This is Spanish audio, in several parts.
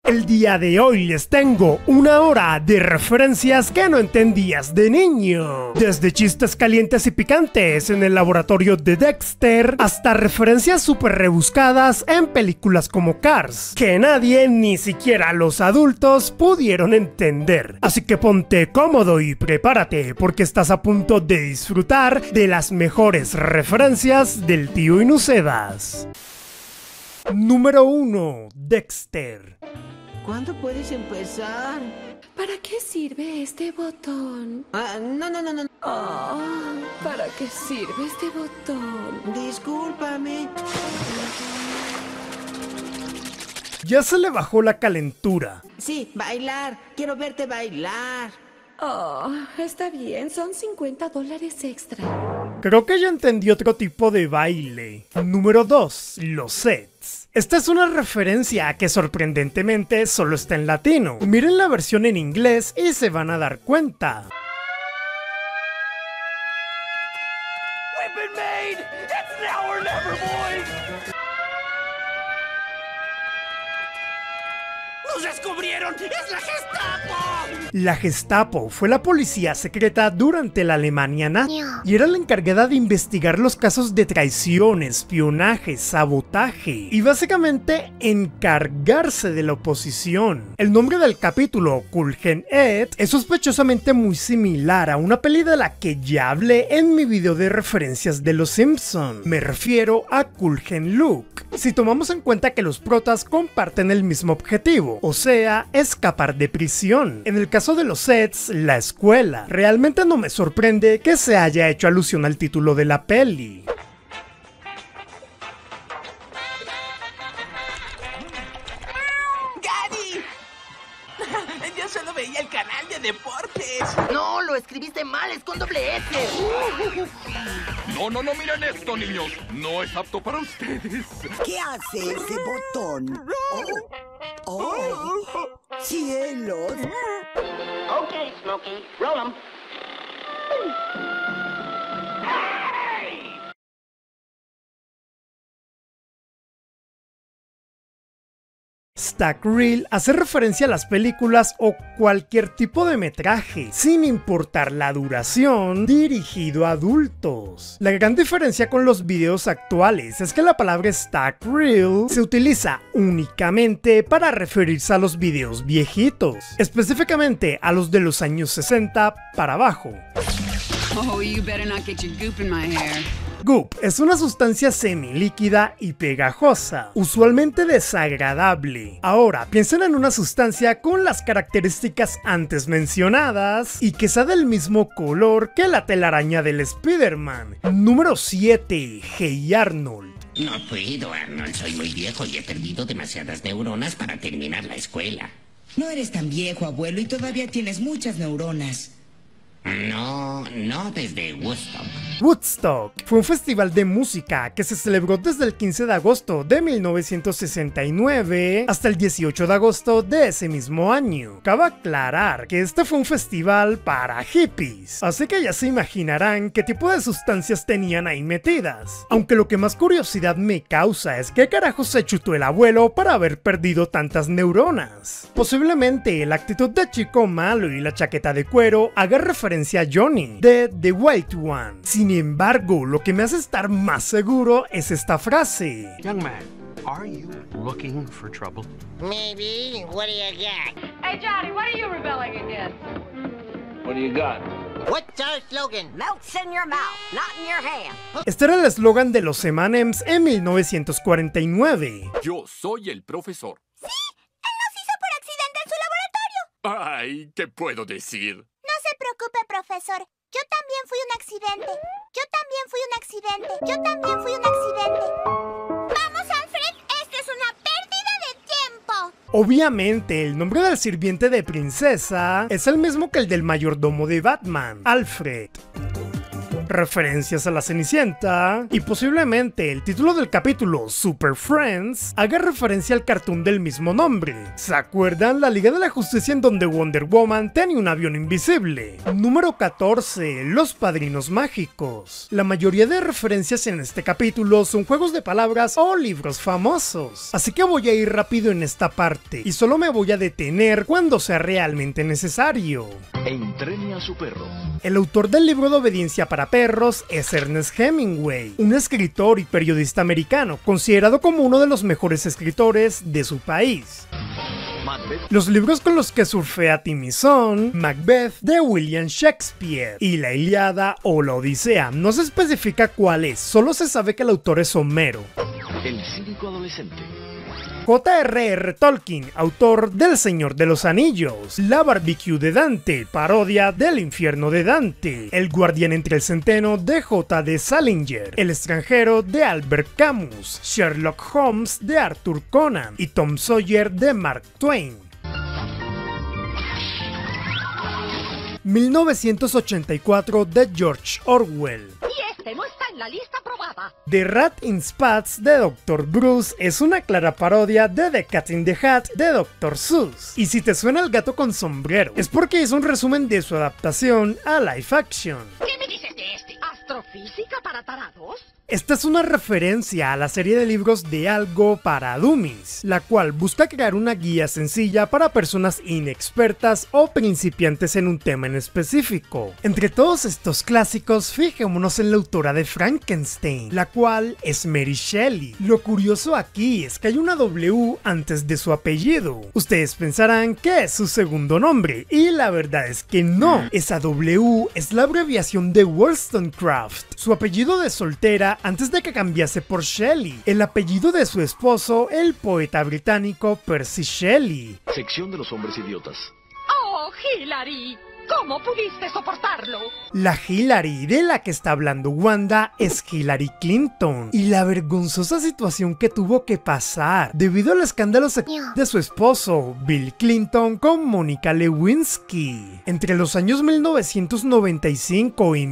El día de hoy les tengo una hora de referencias que no entendías de niño. Desde chistes calientes y picantes en el laboratorio de Dexter, hasta referencias súper rebuscadas en películas como Cars, que nadie, ni siquiera los adultos, pudieron entender. Así que ponte cómodo y prepárate, porque estás a punto de disfrutar de las mejores referencias del tío Inucedas. Número 1. Dexter. ¿Cuándo puedes empezar? ¿Para qué sirve este botón? No. Oh, ¿para qué sirve este botón? Discúlpame. Ya se le bajó la calentura. Sí, bailar. Quiero verte bailar. Oh, está bien, son $50 extra. Creo que ya entendí otro tipo de baile. Número 2. Los sets. Esta es una referencia que sorprendentemente solo está en latino. Miren la versión en inglés y se van a dar cuenta. We've been made! It's now or never, boys! ¡Nos descubrieron! ¡Es la Gestapo! La Gestapo fue la policía secreta durante la Alemania nazi y era la encargada de investigar los casos de traición, espionaje, sabotaje y básicamente encargarse de la oposición. El nombre del capítulo, Kulgen Ed, es sospechosamente muy similar a una peli de la que ya hablé en mi video de referencias de Los Simpson. Me refiero a Kulgen Luke. Si tomamos en cuenta que los protas comparten el mismo objetivo, o sea, escapar de prisión. En el caso de los sets, la escuela. Realmente no me sorprende que se haya hecho alusión al título de la peli. ¡Gaby! Yo solo veía el canal de deportes. No, lo escribiste mal, es con doble S. No, miren esto, niños. No es apto para ustedes. ¿Qué hace ese botón? ¡Oh! ¡Cielos! Okay, Smokey, roll 'em. Stack Reel hace referencia a las películas o cualquier tipo de metraje, sin importar la duración, dirigido a adultos. La gran diferencia con los videos actuales es que la palabra Stack Reel se utiliza únicamente para referirse a los videos viejitos, específicamente a los de los años 60 para abajo. Oh, you better not get your goop in my hair. Goop es una sustancia semilíquida y pegajosa, usualmente desagradable. Ahora, piensen en una sustancia con las características antes mencionadas y que sea del mismo color que la telaraña del Spider-Man. Número 7. Hey Arnold. No puedo, Arnold. Soy muy viejo y he perdido demasiadas neuronas para terminar la escuela. No eres tan viejo, abuelo, y todavía tienes muchas neuronas. No desde Woodstock. Woodstock fue un festival de música que se celebró desde el 15 de agosto de 1969 hasta el 18 de agosto de ese mismo año. Cabe aclarar que este fue un festival para hippies, así que ya se imaginarán qué tipo de sustancias tenían ahí metidas. Aunque lo que más curiosidad me causa es qué carajos se chutó el abuelo para haber perdido tantas neuronas. Posiblemente la actitud de chico malo y la chaqueta de cuero haga referencia a Johnny, de The White One. Sin embargo, lo que me hace estar más seguro es esta frase. Young man, are you looking for trouble? Maybe. What do you got? Hey, Johnny, what are you rebelling against? What do you got? What's our slogan? Melts in your mouth, not in your hand. Este era el eslogan de los M&M's en 1949. Yo soy el profesor. ¡Sí! ¡Él los hizo por accidente en su laboratorio! Ay, ¿qué puedo decir? No se preocupe, profesor. Yo también fui un accidente. Yo también fui un accidente. ¡Vamos, Alfred! ¡Esto es una pérdida de tiempo! Obviamente, el nombre del sirviente de princesa es el mismo que el del mayordomo de Batman, Alfred. referencias a la Cenicienta y posiblemente el título del capítulo, Super Friends, haga referencia al cartoon del mismo nombre. ¿Se acuerdan? La Liga de la Justicia en donde Wonder Woman tenía un avión invisible. Número 14. Los Padrinos Mágicos. La mayoría de referencias en este capítulo son juegos de palabras o libros famosos, así que voy a ir rápido en esta parte y solo me voy a detener cuando sea realmente necesario. Entrene a su perro. El autor del libro de obediencia para perros es Ernest Hemingway, un escritor y periodista americano, considerado como uno de los mejores escritores de su país. Los libros con los que surfea Timmy son Macbeth de William Shakespeare y La Ilíada o La Odisea. No se especifica cuál es, solo se sabe que el autor es Homero. El cínico adolescente. J.R.R. Tolkien, autor del Señor de los Anillos, La Barbecue de Dante, parodia del infierno de Dante, El Guardián entre el Centeno de J.D. Salinger, El extranjero de Albert Camus, Sherlock Holmes de Arthur Conan y Tom Sawyer de Mark Twain. 1984 de George Orwell. Y este no está en la lista aprobada. The Rat in Spats de Dr. Bruce es una clara parodia de The Cat in the Hat de Dr. Seuss. Y si te suena el gato con sombrero, es porque es un resumen de su adaptación a live action. ¿Qué me dices de este? ¿Astrofísica para tarados? Esta es una referencia a la serie de libros de Algo para Dummies, la cual busca crear una guía sencilla para personas inexpertas o principiantes en un tema en específico. Entre todos estos clásicos, fijémonos en la autora de Frankenstein, la cual es Mary Shelley. Lo curioso aquí es que hay una W antes de su apellido. Ustedes pensarán que es su segundo nombre, y la verdad es que no. Esa W es la abreviación de Wollstonecraft, su apellido de soltera antes de que cambiase por Shelley, el apellido de su esposo, el poeta británico Percy Shelley. Sección de los hombres idiotas. ¡Oh, Hillary! ¿Cómo pudiste soportarlo? La Hillary de la que está hablando Wanda es Hillary Clinton, y la vergonzosa situación que tuvo que pasar debido al escándalo de su esposo, Bill Clinton, con Mónica Lewinsky. Entre los años 1995 y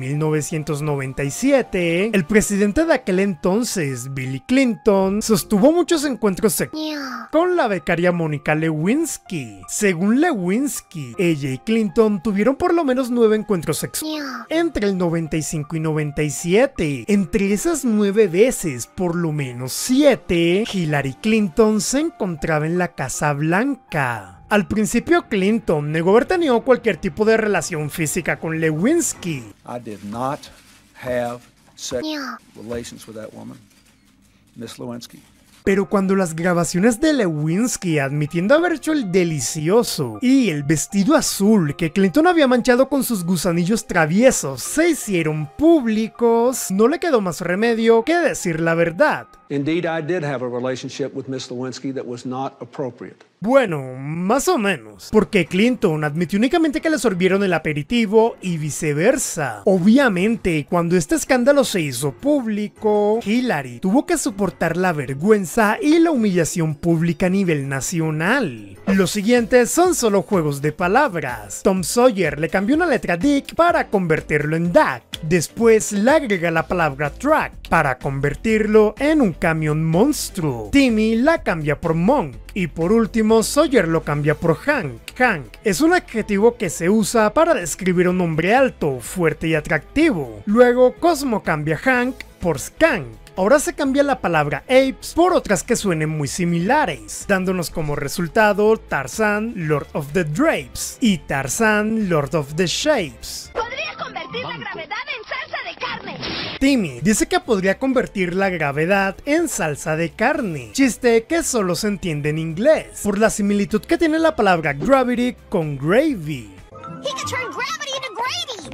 1997, el presidente de aquel entonces, Bill Clinton, sostuvo muchos encuentros con la becaria Mónica Lewinsky. Según Lewinsky, ella y Clinton tuvieron por lo menos 9 encuentros sexuales entre el 95 y 97. Entre esas 9 veces, por lo menos 7, Hillary Clinton se encontraba en la Casa Blanca. Al principio, Clinton negó haber tenido cualquier tipo de relación física con Lewinsky. I did not have sexual relations with that woman, Miss Lewinsky. Pero cuando las grabaciones de Lewinsky admitiendo haber hecho el delicioso y el vestido azul que Clinton había manchado con sus gusanillos traviesos se hicieron públicos, no le quedó más remedio que decir la verdad. Indeed, I did have a relationship with Miss Lewinsky that was not appropriate. Bueno, más o menos, porque Clinton admitió únicamente que le sorbieron el aperitivo y viceversa. Obviamente, cuando este escándalo se hizo público, Hillary tuvo que soportar la vergüenza y la humillación pública a nivel nacional. Los siguientes son solo juegos de palabras. Tom Sawyer le cambió una letra Dick para convertirlo en Duck. Después le agrega la palabra Truck para convertirlo en un camión monstruo. Timmy la cambia por Monk. Y por último, Sawyer lo cambia por Hank. Hank es un adjetivo que se usa para describir a un hombre alto, fuerte y atractivo. Luego, Cosmo cambia Hank por Skank. Ahora se cambia la palabra apes por otras que suenen muy similares, dándonos como resultado Tarzan, Lord of the Drapes, y Tarzan, Lord of the Shapes. Podría convertir la gravedad en salsa de carne. Timmy dice que podría convertir la gravedad en salsa de carne, chiste que solo se entiende en inglés, por la similitud que tiene la palabra gravity con gravy. He could turn gravity into gravy.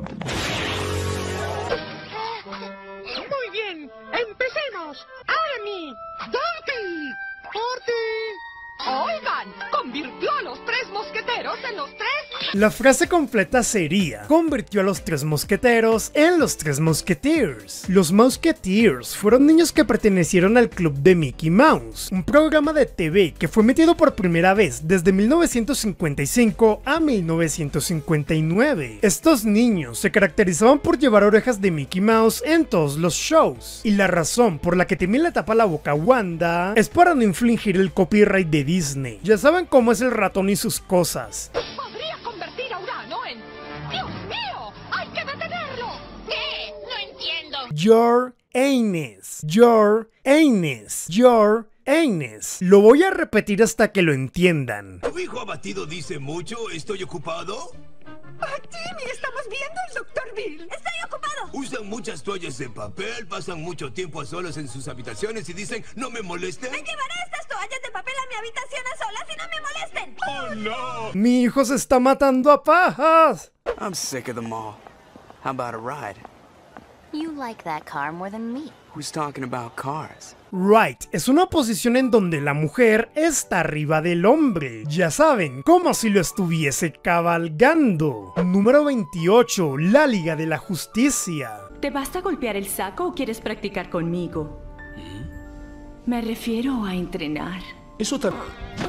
Muy bien, empecemos. Army, Dorothy, Porty. Oigan, convirtió a los 3 mosqueteros en los 3 La frase completa sería: convirtió a los tres mosqueteros en los tres Musketeers. Los Musketeers fueron niños que pertenecieron al club de Mickey Mouse, un programa de TV que fue emitido por primera vez desde 1955 a 1959. Estos niños se caracterizaban por llevar orejas de Mickey Mouse en todos los shows, y la razón por la que Timmy le tapa la boca a Wanda es para no infringir el copyright de Disney. Ya saben cómo es el ratón y sus cosas. ¡Podría convertir a Urano en... ¡Dios mío! ¡Hay que detenerlo! ¿Qué? No entiendo. Your anus. Your anus. Your anus. Lo voy a repetir hasta que lo entiendan. ¿Tu hijo abatido dice mucho? ¿Estoy ocupado? Timmy, estamos viendo al Dr. Bill. ¡Estoy ocupado! Usan muchas toallas de papel, pasan mucho tiempo a solas en sus habitaciones y dicen, no me molesten. ¡Me llevaré estas toallas de papel a mi habitación a solas y no me molesten! ¡Oh, no! Mi hijo se está matando a pajas. I'm sick of them all. How about a ride? You like that car more than me. Who's talking about cars? Right, es una posición en donde la mujer está arriba del hombre. Ya saben, como si lo estuviese cabalgando. Número 28, la Liga de la Justicia. ¿Te basta golpear el saco o quieres practicar conmigo? Me refiero a entrenar. Eso también.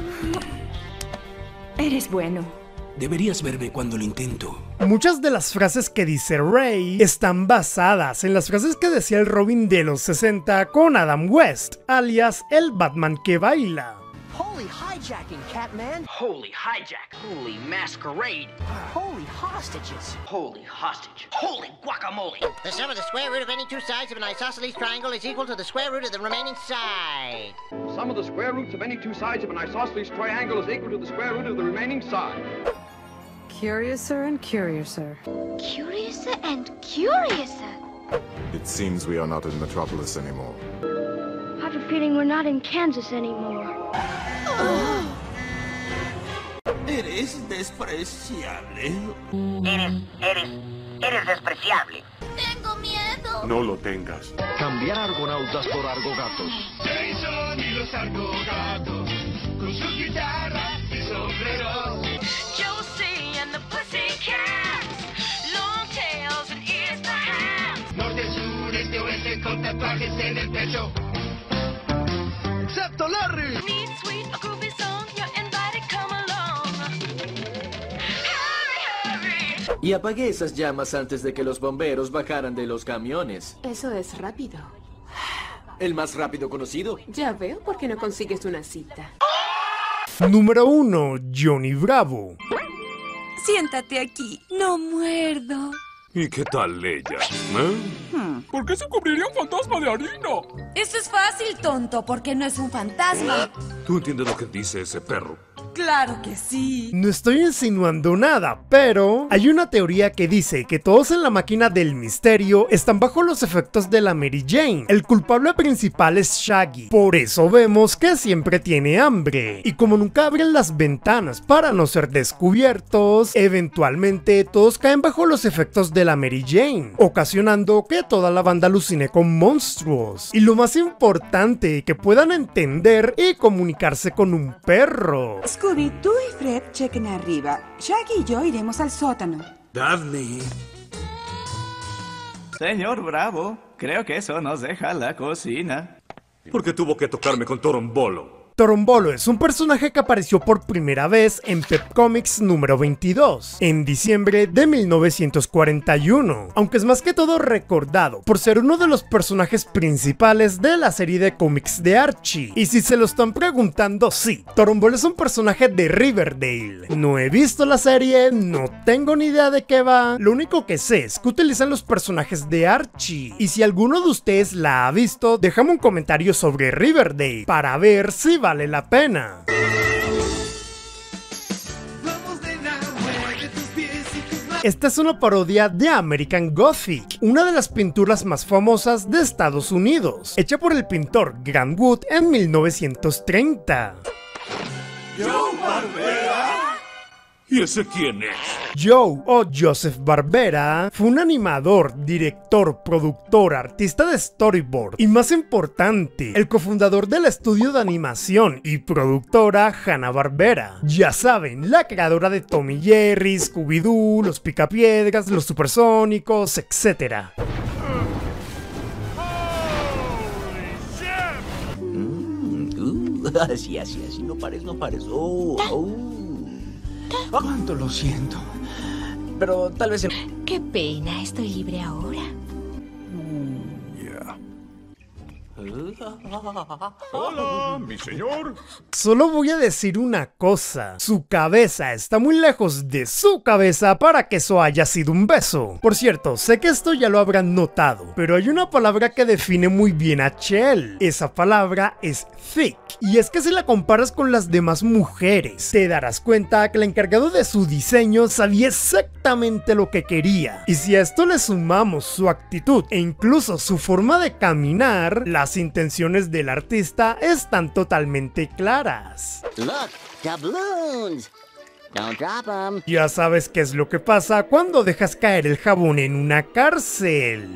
Eres bueno. Deberías verme cuando lo intento. Muchas de las frases que dice Ray están basadas en las frases que decía el Robin de los 60 con Adam West, alias el Batman que baila. Holy hijacking, Catman. Holy hijack. Holy masquerade. Holy hostages. Holy hostage. Holy guacamole. The sum of the square root of any two sides of an isosceles triangle is equal to the square root of the remaining side. The sum of the square roots of any two sides of an isosceles triangle is equal to the square root of the remaining side. Curiouser and curiouser. Curiouser and curiouser. It seems we are not in Metropolis anymore. I have a feeling we're not in Kansas anymore. Eres despreciable. Eres despreciable. Tengo miedo. No lo tengas. Cambiar argonautas por argogatos. Jason y los argogatos, con sus guitarras y sombreros. Josie and the Pussycats, long tails and ears to hands. Norte, sur, este, oeste, con tatuajes en el pecho. Excepto Larry. Need sweet, a groovy song, you're invited, come along. Hurry, hurry. Y apagué esas llamas antes de que los bomberos bajaran de los camiones. Eso es rápido. El más rápido conocido. Ya veo por qué no consigues una cita. Número 1, Johnny Bravo. Siéntate aquí, no muerdo. ¿Y qué tal ella? ¿Por qué se cubriría un fantasma de harina? Eso es fácil, tonto, porque no es un fantasma. ¿Tú entiendes lo que dice ese perro? Claro que sí. No estoy insinuando nada, pero hay una teoría que dice que todos en la máquina del misterio están bajo los efectos de la Mary Jane. El culpable principal es Shaggy, por eso vemos que siempre tiene hambre. Y como nunca abren las ventanas para no ser descubiertos, eventualmente todos caen bajo los efectos de la Mary Jane, ocasionando que toda la banda alucine con monstruos. Y lo más importante, que puedan entender y comunicarse con un perro. Scooby, tú y Fred chequen arriba. Shaggy y yo iremos al sótano. Daphne. Señor Bravo, creo que eso nos deja la cocina. ¿Por qué tuvo que tocarme con Torombolo? Torombolo es un personaje que apareció por primera vez en Pep Comics número 22, en diciembre de 1941, aunque es más que todo recordado por ser uno de los personajes principales de la serie de cómics de Archie. Y si se lo están preguntando, sí, Torombolo es un personaje de Riverdale. No he visto la serie, no tengo ni idea de qué va, lo único que sé es que utilizan los personajes de Archie. Y si alguno de ustedes la ha visto, déjame un comentario sobre Riverdale para ver si vale la pena. Esta es una parodia de American Gothic, una de las pinturas más famosas de Estados Unidos, hecha por el pintor Grant Wood en 1930. ¿Y ese quién es? Joe o Joseph Barbera fue un animador, director, productor, artista de storyboard y, más importante, el cofundador del estudio de animación y productora Hanna-Barbera. Ya saben, la creadora de Tom y Jerry, Scooby-Doo, Los Picapiedras, Los Supersónicos, etc. Así, no pares. ¿Cuánto lo siento? Pero tal vez... Qué pena, estoy libre ahora. Hola, mi señor. Solo voy a decir una cosa, su cabeza está muy lejos de su cabeza para que eso haya sido un beso. Por cierto, sé que esto ya lo habrán notado, pero hay una palabra que define muy bien a Chell. Esa palabra es thick, y es que si la comparas con las demás mujeres, te darás cuenta que el encargado de su diseño sabía exactamente lo que quería. Y si a esto le sumamos su actitud e incluso su forma de caminar, las intenciones del artista están totalmente claras. Look, doubloons. Don't drop them. Ya sabes qué es lo que pasa cuando dejas caer el jabón en una cárcel.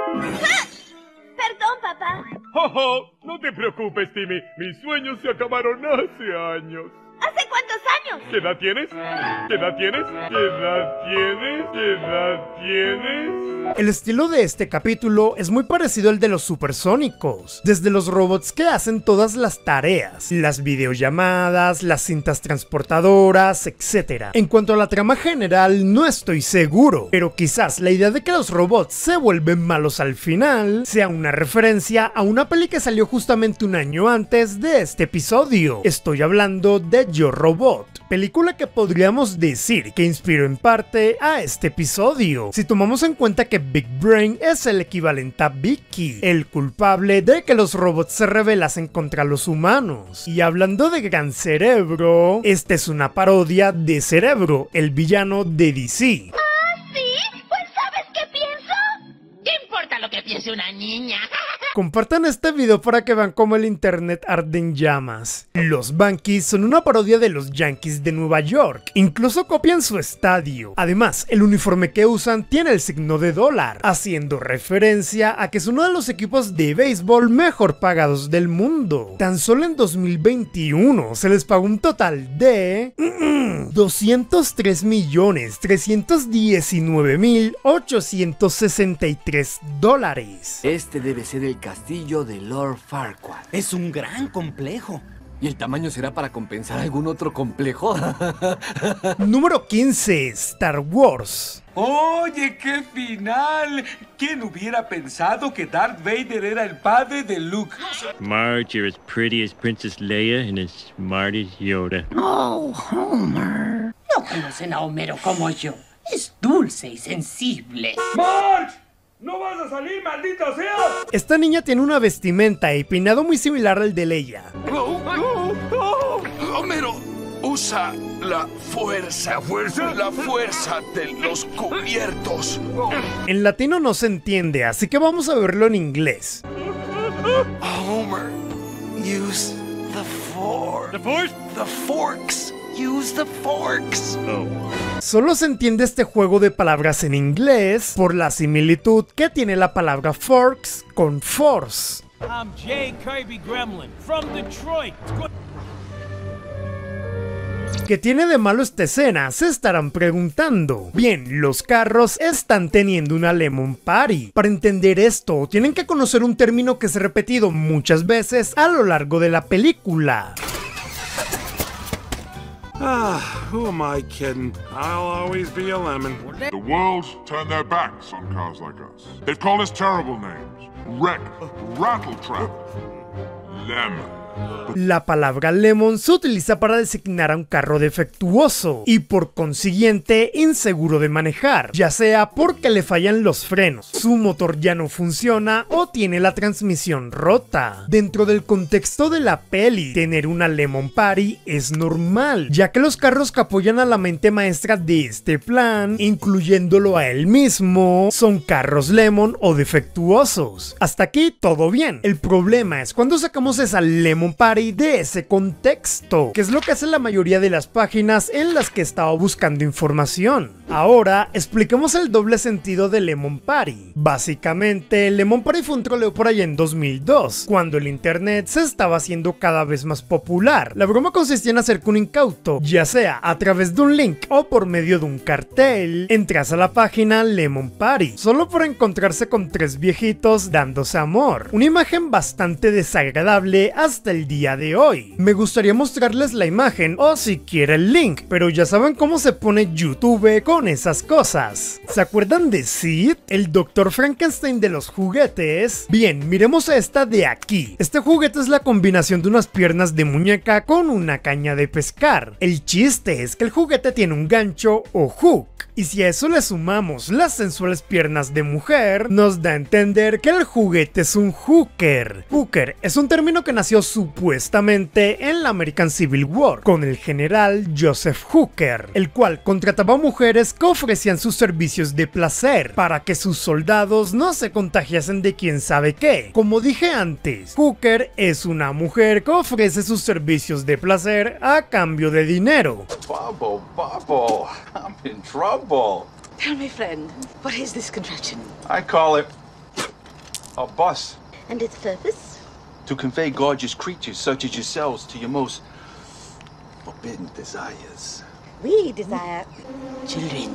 Perdón, papá. ¡Jojo! No te preocupes, Timmy. Mis sueños se acabaron hace años. ¿Hace cuántos años? ¿Qué edad tienes? ¿Qué edad tienes? ¿Qué edad tienes? ¿Qué edad tienes? El estilo de este capítulo es muy parecido al de los supersónicos, desde los robots que hacen todas las tareas, las videollamadas, las cintas transportadoras, etc. En cuanto a la trama general, no estoy seguro, pero quizás la idea de que los robots se vuelven malos al final sea una referencia a una peli que salió justamente un año antes de este episodio. Estoy hablando de Yo Robot, película que podríamos decir que inspiró en parte a este episodio, si tomamos en cuenta que Big Brain es el equivalente a Vicky, el culpable de que los robots se rebelasen contra los humanos. Y hablando de Gran Cerebro, esta es una parodia de Cerebro, el villano de DC. ¿Ah, sí? Pues ¿sabes qué pienso? ¿Qué importa lo que piense una niña? Compartan este video para que vean cómo el internet arde en llamas. Los Bankees son una parodia de los Yankees de Nueva York, incluso copian su estadio. Además, el uniforme que usan tiene el signo de dólar, haciendo referencia a que es uno de los equipos de béisbol mejor pagados del mundo. Tan solo en 2021 se les pagó un total de... $203.819.863. Este debe ser el castillo de Lord Farquaad. Es un gran complejo. ¿Y el tamaño será para compensar algún otro complejo? Número 15. Star Wars. ¡Oye, qué final! ¿Quién hubiera pensado que Darth Vader era el padre de Luke? Marge, you're as pretty as Princess Leia and as smart as Yoda. Oh, Homer. No conocen a Homero como yo. Es dulce y sensible. ¡Marge! ¡No vas a salir, maldita sea! Esta niña tiene una vestimenta y peinado muy similar al de Leia. Homero, usa la fuerza. La fuerza de los cubiertos. En latino no se entiende, así que vamos a verlo en inglés. Homer, use the fork. ¿The force? The forks. Use the forks. Solo se entiende este juego de palabras en inglés por la similitud que tiene la palabra forks con force. I'm Jay Kirby Gremlin from Detroit. ¿Qué tiene de malo esta escena? Se estarán preguntando. Bien, los carros están teniendo una Lemon Party. Para entender esto, tienen que conocer un término que se ha repetido muchas veces a lo largo de la película. Who am I kidding? I'll always be a lemon. The world's turned their backs on cars like us. They've called us terrible names. Wreck, Rattletrap, Lemon. La palabra lemon se utiliza para designar a un carro defectuoso y por consiguiente inseguro de manejar, ya sea porque le fallan los frenos, su motor ya no funciona o tiene la transmisión rota. Dentro del contexto de la peli, tener una Lemon Party es normal, ya que los carros que apoyan a la mente maestra de este plan, incluyéndolo a él mismo, son carros lemon o defectuosos. Hasta aquí todo bien. El problema es cuando sacamos esa Lemon Lemon Party de ese contexto, que es lo que hace la mayoría de las páginas en las que estaba buscando información. Ahora, expliquemos el doble sentido de Lemon Party. Básicamente, Lemon Party fue un troleo por allá en 2002, cuando el internet se estaba haciendo cada vez más popular. La broma consistía en hacer que un incauto, ya sea a través de un link o por medio de un cartel, entras a la página Lemon Party, solo por encontrarse con 3 viejitos dándose amor. Una imagen bastante desagradable hasta el día de hoy. Me gustaría mostrarles la imagen o siquiera el link, pero ya saben cómo se pone YouTube con esas cosas. ¿Se acuerdan de Sid, el Dr. Frankenstein de los juguetes? Bien, miremos a esta de aquí. Este juguete es la combinación de unas piernas de muñeca con una caña de pescar. El chiste es que el juguete tiene un gancho o hook, y si a eso le sumamos las sensuales piernas de mujer, nos da a entender que el juguete es un hooker. Hooker es un término que nació supuestamente en la American Civil War, con el general Joseph Hooker, el cual contrataba mujeres que ofrecían sus servicios de placer para que sus soldados no se contagiasen de quién sabe qué. Como dije antes, hooker es una mujer que ofrece sus servicios de placer a cambio de dinero. Bubble, I'm in trouble. Tell me, friend, what is this contraption? I call it a bus. And its purpose? To convey gorgeous creatures such as yourselves to your most forbidden desires. We desire children.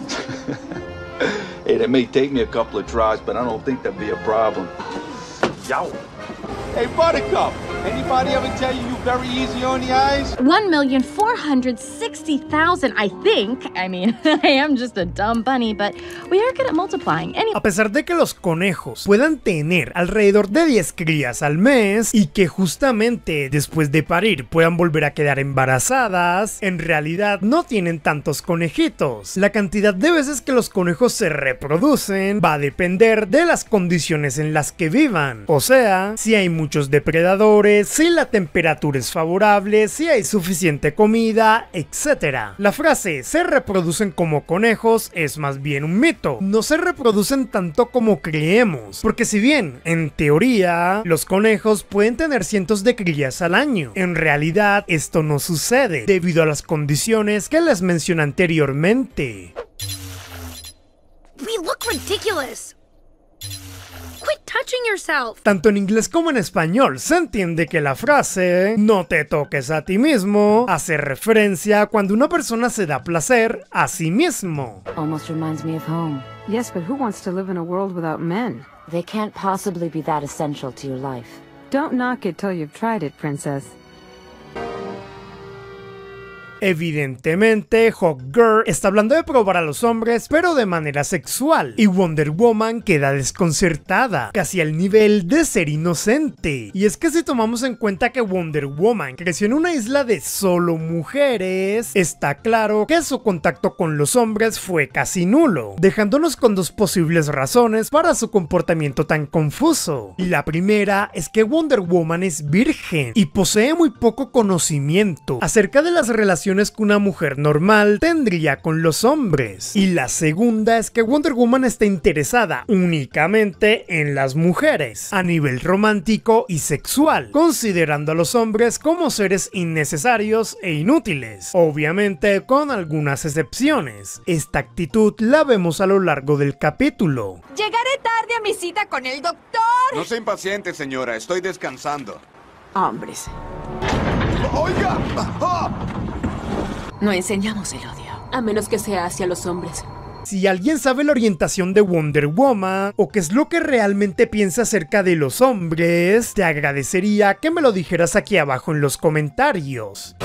Hey, that may take me a couple of tries, but I don't think that'd be a problem. Yow. Hey, Buttercup, anybody ever tell you you're very easy on the eyes? 1,460,000, I think. I mean, I am just a dumb bunny, but we are good at multiplying. A pesar de que los conejos puedan tener alrededor de 10 crías al mes y que justamente después de parir puedan volver a quedar embarazadas, en realidad no tienen tantos conejitos. La cantidad de veces que los conejos se reproducen va a depender de las condiciones en las que vivan. O sea, si hay muchos depredadores, si la temperatura es favorable, si hay suficiente comida, etc. La frase "se reproducen como conejos" es más bien un mito. No se reproducen tanto como creemos, porque si bien, en teoría, los conejos pueden tener cientos de crías al año, en realidad esto no sucede, debido a las condiciones que les mencioné anteriormente. We look ridiculous. Quit touching yourself. Tanto en inglés como en español se entiende que la frase "no te toques a ti mismo" hace referencia a cuando una persona se da placer a sí mismo. Almost reminds me of home. Yes, but who wants to live in a world without men? They can't possibly be that essential to your life. Don't knock it till you've tried it, princess. Evidentemente, Hawkgirl está hablando de probar a los hombres, pero de manera sexual, y Wonder Woman queda desconcertada, casi al nivel de ser inocente. Y es que si tomamos en cuenta que Wonder Woman creció en una isla de solo mujeres, está claro que su contacto con los hombres fue casi nulo, dejándonos con 2 posibles razones para su comportamiento tan confuso. La primera es que Wonder Woman es virgen y posee muy poco conocimiento acerca de las relaciones que una mujer normal tendría con los hombres. Y la segunda es que Wonder Woman está interesada únicamente en las mujeres, a nivel romántico y sexual, considerando a los hombres como seres innecesarios e inútiles, obviamente con algunas excepciones. Esta actitud la vemos a lo largo del capítulo. Llegaré tarde a mi cita con el doctor. No se impaciente, señora, estoy descansando. Hombres. ¡Oiga! No enseñamos el odio, a menos que sea hacia los hombres. Si alguien sabe la orientación de Wonder Woman o qué es lo que realmente piensa acerca de los hombres, te agradecería que me lo dijeras aquí abajo en los comentarios.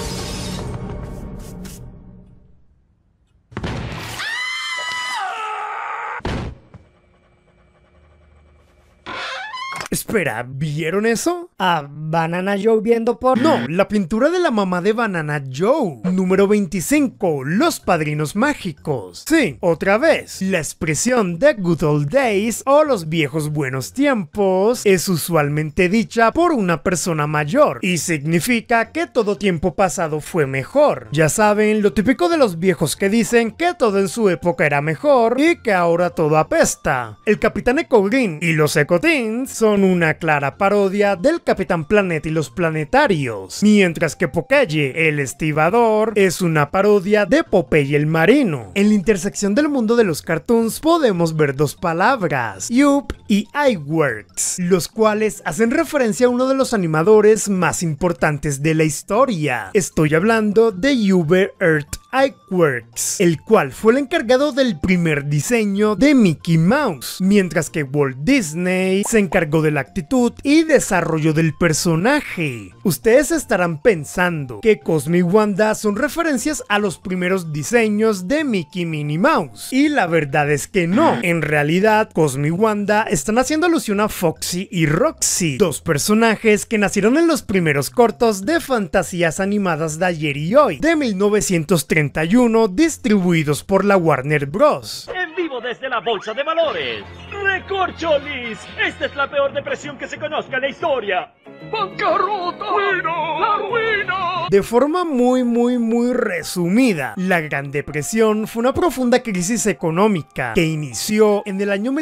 Espera, ¿vieron eso? ¿A Banana Joe viendo porno? No, la pintura de la mamá de Banana Joe. Número 25, los padrinos mágicos. Sí, otra vez, la expresión The Good Old Days o los viejos buenos tiempos es usualmente dicha por una persona mayor y significa que todo tiempo pasado fue mejor. Ya saben, lo típico de los viejos que dicen que todo en su época era mejor y que ahora todo apesta. El Capitán Eco Green y los Eco Teens son son una clara parodia del Capitán Planeta y los Planetarios, mientras que Popeye, el estibador, es una parodia de Popeye el Marino. En la intersección del mundo de los cartoons podemos ver dos palabras, Yup y iWorks, los cuales hacen referencia a uno de los animadores más importantes de la historia. Estoy hablando de Uber Earth iWorks, el cual fue el encargado del primer diseño de Mickey Mouse, mientras que Walt Disney se encargó de la actitud y desarrollo del personaje. Ustedes estarán pensando que Cosmo y Wanda son referencias a los primeros diseños de Mickey y Minnie Mouse, y la verdad es que no. En realidad, Cosmo y Wanda están haciendo alusión a Foxy y Roxy, dos personajes que nacieron en los primeros cortos de fantasías animadas de ayer y hoy, de 1931, distribuidos por la Warner Bros. En vivo desde la Bolsa de Valores. ¡Recorcholis! Esta es la peor depresión que se conozca en la historia. ¡Bancarrota! ¡Ruina! ¡La ruina! De forma muy resumida, la Gran Depresión fue una profunda crisis económica que inició en el año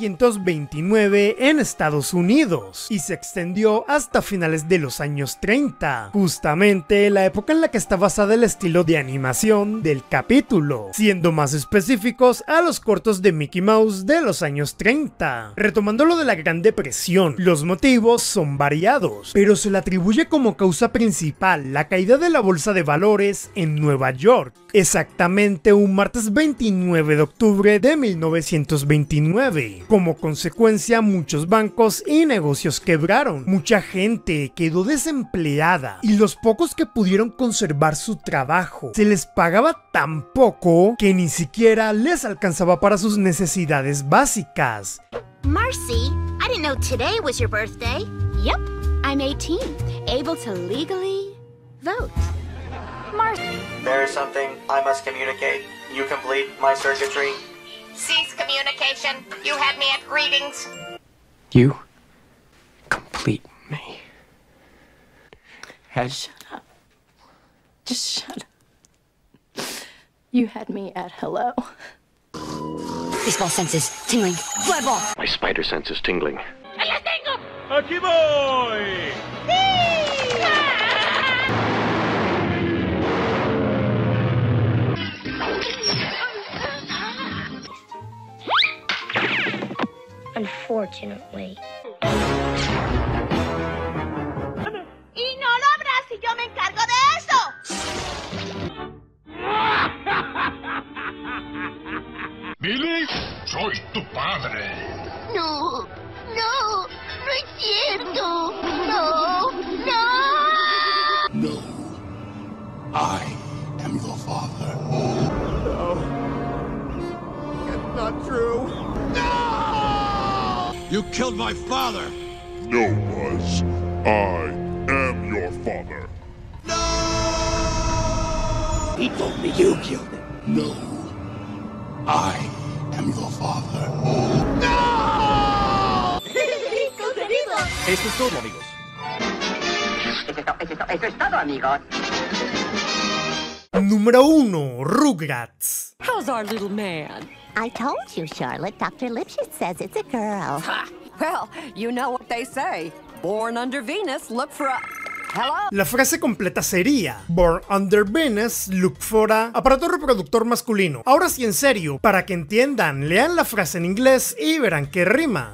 1929 en Estados Unidos y se extendió hasta finales de los años 30, justamente la época en la que está basada el estilo de animación del capítulo, siendo más específicos a los cortos de Mickey Mouse de los años 30. Retomando lo de la Gran Depresión, los motivos son variados, pero se le atribuye como causa principal la caída de la bolsa de valores en Nueva York, exactamente un martes 29 de octubre de 1929. Como consecuencia, muchos bancos y negocios quebraron, mucha gente quedó desempleada y los pocos que pudieron conservar su trabajo se les pagaba tan poco que ni siquiera les alcanzaba para sus necesidades básicas. Marcy, I didn't know today was your birthday. Yep, I'm 18, able to legally vote. Marcy. There is something I must communicate. You complete my circuitry. Cease communication. You had me at greetings. You complete me. Shut up. Just shut up. You had me at hello. Baseball senses tingling. Fly ball. My spider sense is tingling. ¡Ahí las tengo! ¡Aquí voy! Unfortunately. Y no lo habrás si yo me encargo de eso. Billy, soy tu padre. No, no, no es cierto. No, no. No, I am your father. No, it's not true. No! You killed my father. No, Buzz. I am your father. He told me you killed him. No, I am your father. ¡No! Eso es todo, amigos. Eso es todo, amigos. Número 1. Rugrats. How's our little man? I told you, Charlotte. Dr. Lipschitz says it's a girl. Ha! Well, you know what they say. Born under Venus, look for a... Hello? La frase completa sería Born under Venus, look for a aparato reproductor masculino. Ahora sí, en serio, para que entiendan, lean la frase en inglés y verán que rima.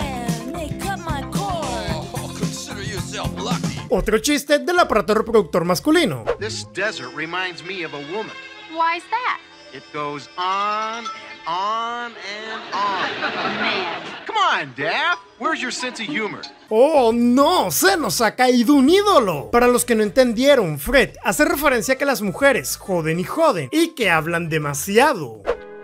Otro chiste del aparato reproductor masculino. This desert reminds me of a woman. Why's that? It goes on and on and on. Man. Come on, Daft. Where's your sense of humor? ¡Oh, no! ¡Se nos ha caído un ídolo! Para los que no entendieron, Fred hace referencia a que las mujeres joden y joden y que hablan demasiado.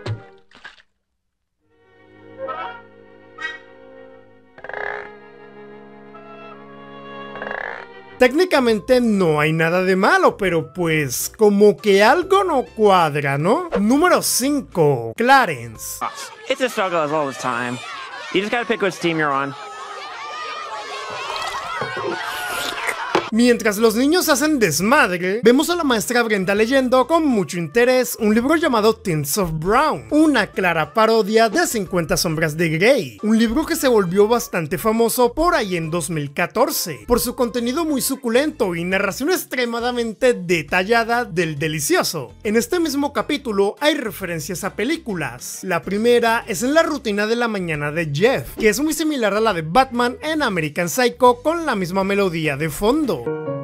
Técnicamente no hay nada de malo, pero pues como que algo no cuadra, ¿no? Número 5. Clarence. It's a struggle as all the time. You just gotta pick which team you're on. Mientras los niños hacen desmadre, vemos a la maestra Brenda leyendo con mucho interés un libro llamado Tints of Brown, una clara parodia de 50 sombras de Grey, un libro que se volvió bastante famoso por ahí en 2014, por su contenido muy suculento y narración extremadamente detallada del delicioso. En este mismo capítulo hay referencias a películas. La primera es en la rutina de la mañana de Jeff, que es muy similar a la de Batman en American Psycho, con la misma melodía de fondo.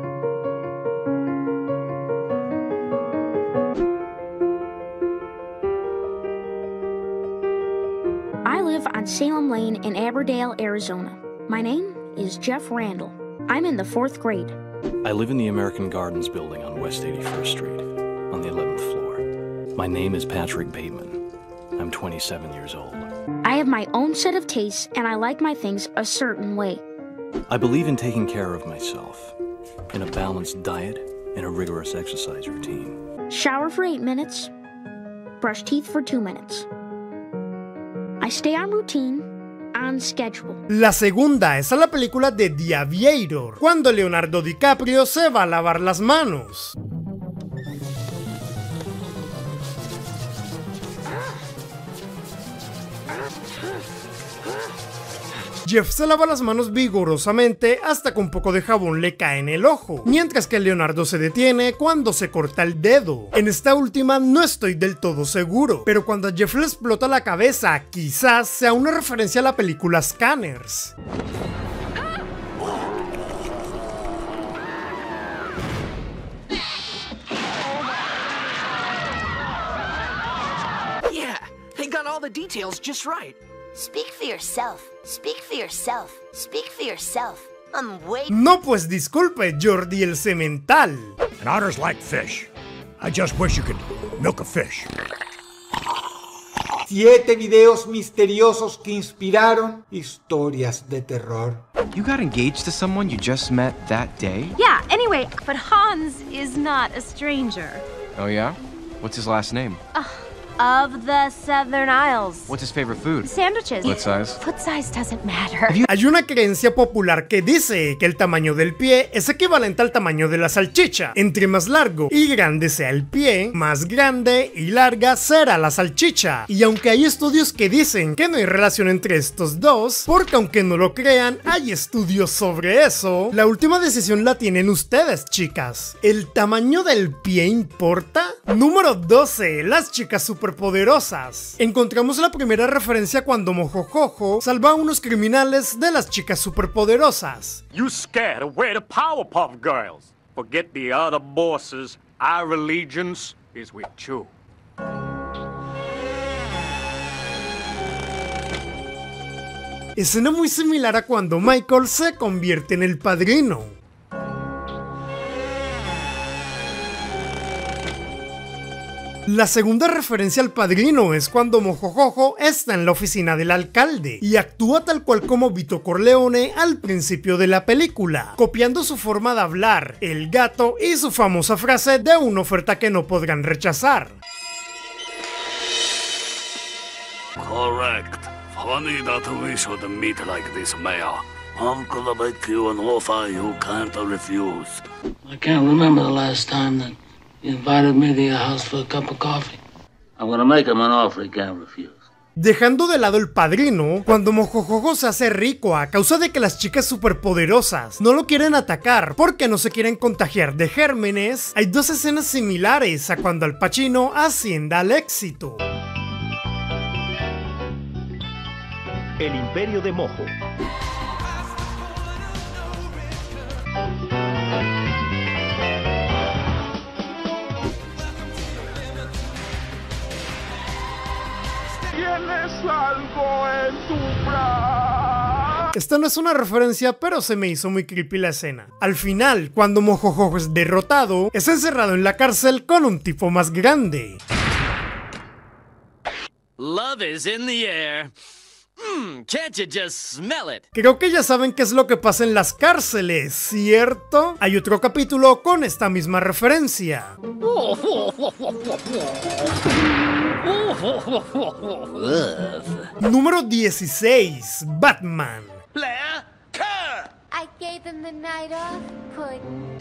I live on Salem Lane in Aberdale, Arizona. My name is Jeff Randall. I'm in the 4th grade. I live in the American Gardens building on West 81st Street, on the 11th floor. My name is Patrick Bateman. I'm 27 years old. I have my own set of tastes, and I like my things a certain way. I believe in taking care of myself, in a balanced diet and a rigorous exercise routine. Shower for 8 minutes, brush teeth for 2 minutes. I stay on routine, on schedule. La segunda es a la película de The Aviator, cuando Leonardo DiCaprio se va a lavar las manos. Jeff se lava las manos vigorosamente hasta que un poco de jabón le cae en el ojo, mientras que Leonardo se detiene cuando se corta el dedo. En esta última no estoy del todo seguro, pero cuando a Jeff le explota la cabeza, quizás sea una referencia a la película Scanners. Yeah, they got all the details just right. Speak for yourself. Speak for yourself. Speak for yourself. I'm waiting. No, pues disculpe, Jordi el Cemental. And otters like fish. I just wish you could milk a fish. 7 videos misteriosos que inspiraron historias de terror. You got engaged to someone you just met that day? Yeah, anyway, but Hans is not a stranger. Oh yeah? What's his last name? Of the Southern Isles. What's his favorite food? Sandwiches. Foot size? Foot size doesn't matter. Hay una creencia popular que dice que el tamaño del pie es equivalente al tamaño de la salchicha. Entre más largo y grande sea el pie, más grande y larga será la salchicha. Y aunque hay estudios que dicen que no hay relación entre estos dos, porque aunque no lo crean, hay estudios sobre eso, la última decisión la tienen ustedes, chicas. ¿El tamaño del pie importa? Número 12. Las chicas superpoderosas. Encontramos la primera referencia cuando Mojojojo salva a unos criminales de las chicas superpoderosas. You scared away the Powerpuff Girls. Forget the other bosses. Our allegiance is with you. Escena muy similar a cuando Michael se convierte en el padrino. La segunda referencia al padrino es cuando Mojojojo está en la oficina del alcalde y actúa tal cual como Vito Corleone al principio de la película, copiando su forma de hablar, el gato y su famosa frase de una oferta que no podrán rechazar. Correct. Funny that we should meet like this, Mayor. I'm gonna make you an offer you can't refuse. I can't remember the last time that you invited me to your house for a cup of coffee. I'm gonna make him an offer he can't refuse. Dejando de lado el padrino, cuando Mojojojo se hace rico a causa de que las chicas superpoderosas no lo quieren atacar porque no se quieren contagiar de gérmenes, hay dos escenas similares a cuando Al Pacino asciende al éxito. El Imperio de Mojo. ¿Tienes algo en tu bra? Esta no es una referencia, pero se me hizo muy creepy la escena. Al final, cuando Mojojojo es derrotado, es encerrado en la cárcel con un tipo más grande. Love is in the air. Can't you just smell it? Creo que ya saben qué es lo que pasa en las cárceles, ¿cierto? Hay otro capítulo con esta misma referencia. Número 16. Batman. I gave them the night off, Puddin'.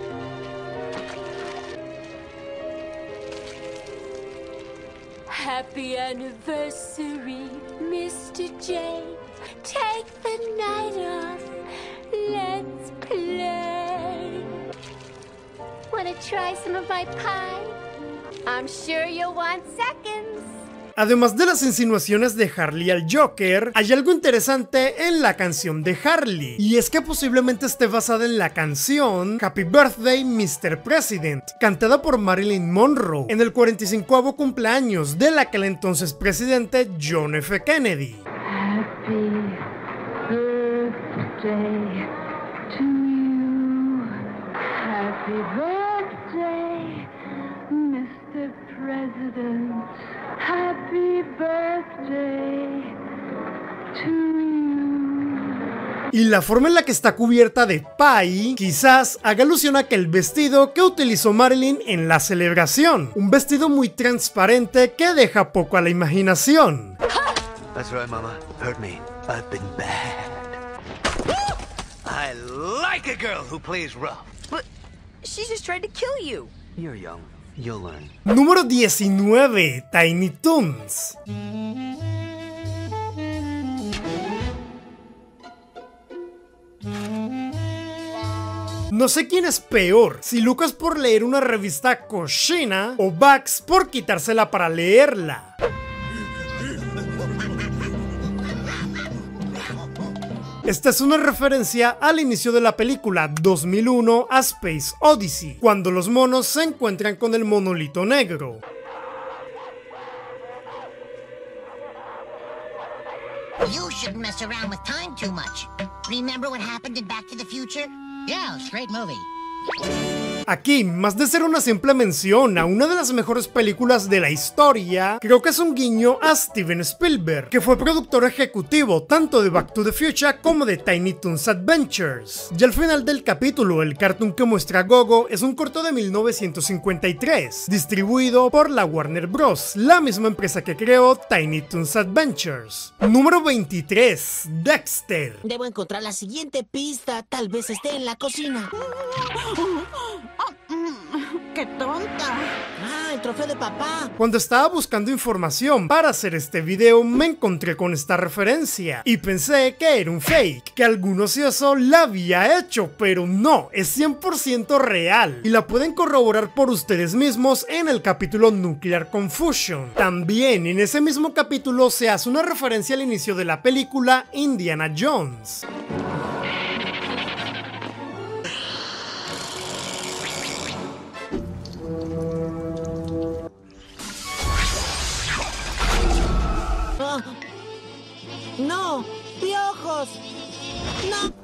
Happy anniversary, Mr. J. Take the night off. Let's play. Wanna try some of my pie? I'm sure you'll want seconds. Además de las insinuaciones de Harley al Joker, hay algo interesante en la canción de Harley, y es que posiblemente esté basada en la canción Happy Birthday Mr. President, cantada por Marilyn Monroe en el 45º cumpleaños del aquel entonces presidente John F. Kennedy. Happy birthday to you. Happy birthday, Mr. President. Happy birthday to you. Y la forma en la que está cubierta de pie quizás haga alusión a aquel vestido que utilizó Marilyn en la celebración, un vestido muy transparente que deja poco a la imaginación. That's right, Mama. Hurt me. I've been bad. I like a girl who plays rough. But she just tried to kill you. You're young. You'll learn. Número 19. Tiny Toons. No sé quién es peor, si Lucas por leer una revista cochina o Bugs por quitársela para leerla. Esta es una referencia al inicio de la película 2001 A Space Odyssey, cuando los monos se encuentran con el monolito negro. You shouldn't mess around with time too much. Remember what happened in Back to the Future? Yeah, it's a great movie. Aquí, más de ser una simple mención a una de las mejores películas de la historia, creo que es un guiño a Steven Spielberg, que fue productor ejecutivo tanto de Back to the Future como de Tiny Toons Adventures. Y al final del capítulo, el cartoon que muestra Gogo es un corto de 1953, distribuido por la Warner Bros., la misma empresa que creó Tiny Toons Adventures. Número 23. Dexter. Debo encontrar la siguiente pista, tal vez esté en la cocina. ¡Qué tonta! ¡Ah, el trofeo de papá! Cuando estaba buscando información para hacer este video, me encontré con esta referencia y pensé que era un fake, que algún ocioso la había hecho, pero no, es 100% real y la pueden corroborar por ustedes mismos en el capítulo Nuclear Confusion. También en ese mismo capítulo se hace una referencia al inicio de la película Indiana Jones. ¡No! ¡Piojos! ¡No!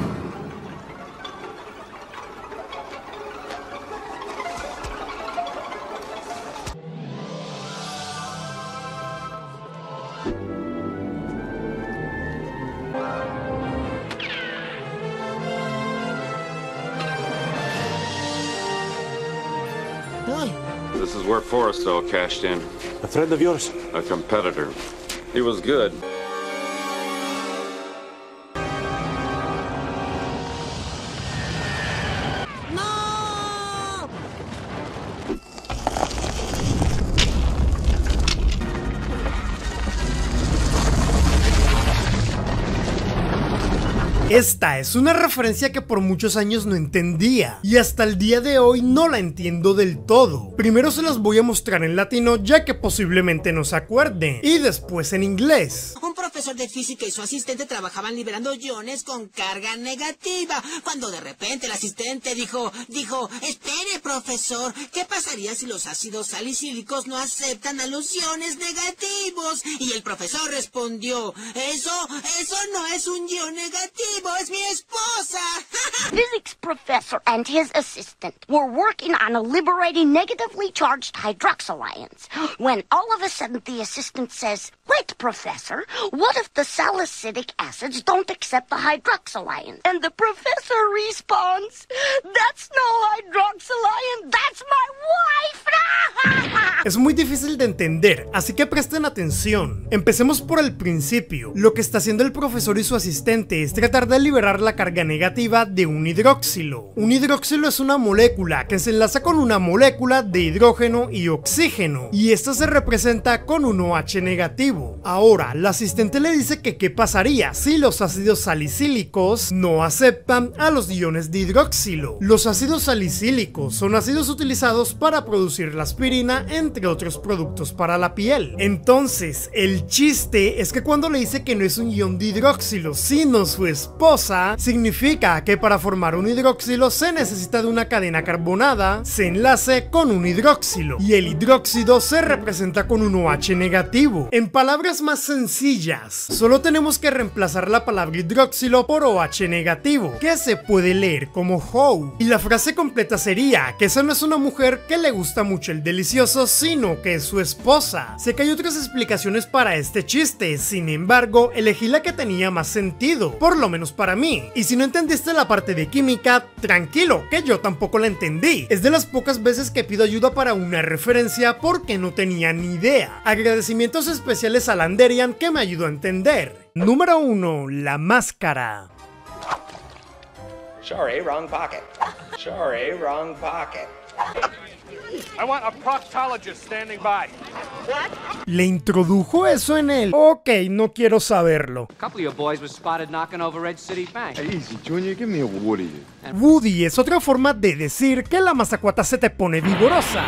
This is where Forrestal cashed in. A friend of yours? A competitor. He was good. Esta es una referencia que por muchos años no entendía y hasta el día de hoy no la entiendo del todo. Primero se las voy a mostrar en latino ya que posiblemente no se acuerden y después en inglés. Un profesor de física y su asistente trabajaban liberando iones con carga negativa, cuando de repente el asistente dijo, espere profesor, ¿qué pasaría si los ácidos salicílicos no aceptan a los iones negativos? Y el profesor respondió, eso no es un ion negativo. Es mi esposa. Physics professor and his assistant were working on a liberating negatively charged hydroxyl ions when all of a sudden the assistant says, "Wait, professor, what what if the salicylic acids don't accept the hydroxylion? And the professor responds, "That's no hydroxylion, that's my wife!" Es muy difícil de entender, así que presten atención. Empecemos por el principio. Lo que está haciendo el profesor y su asistente es tratar de liberar la carga negativa de un hidróxilo. Un hidróxilo es una molécula que se enlaza con una molécula de hidrógeno y oxígeno, y esta se representa con un OH negativo. Ahora, la asistente le dice que qué pasaría si los ácidos salicílicos no aceptan a los iones de hidróxilo. Los ácidos salicílicos son ácidos utilizados para producir la aspirina, entre otros productos para la piel. Entonces, el chiste es que cuando le dice que no es un ion de hidróxilo, sino su esposa, significa que para formar un hidróxilo se necesita de una cadena carbonada, se enlace con un hidróxilo, y el hidróxido se representa con un OH negativo. En palabras más sencillas, solo tenemos que reemplazar la palabra hidróxilo por OH negativo, que se puede leer como hoe. Y la frase completa sería que esa no es una mujer que le gusta mucho el delicioso, sino que es su esposa. Sé que hay otras explicaciones para este chiste, sin embargo, elegí la que tenía más sentido, por lo menos para mí. Y si no entendiste la parte de química, tranquilo, que yo tampoco la entendí. Es de las pocas veces que pido ayuda para una referencia porque no tenía ni idea. Agradecimientos especiales a Landerian que me ayudó a entender. Número 1. La máscara. Sorry, wrong pocket. Sorry, wrong pocket. I want a proctologist standing by. What? ¿Le introdujo eso en él? Ok, no quiero saberlo. A couple of your boys was spotted knocking over Edge City Bank. Hey, easy, Junior, give me a Woody. Woody es otra forma de decir que la mazacuata se te pone vigorosa.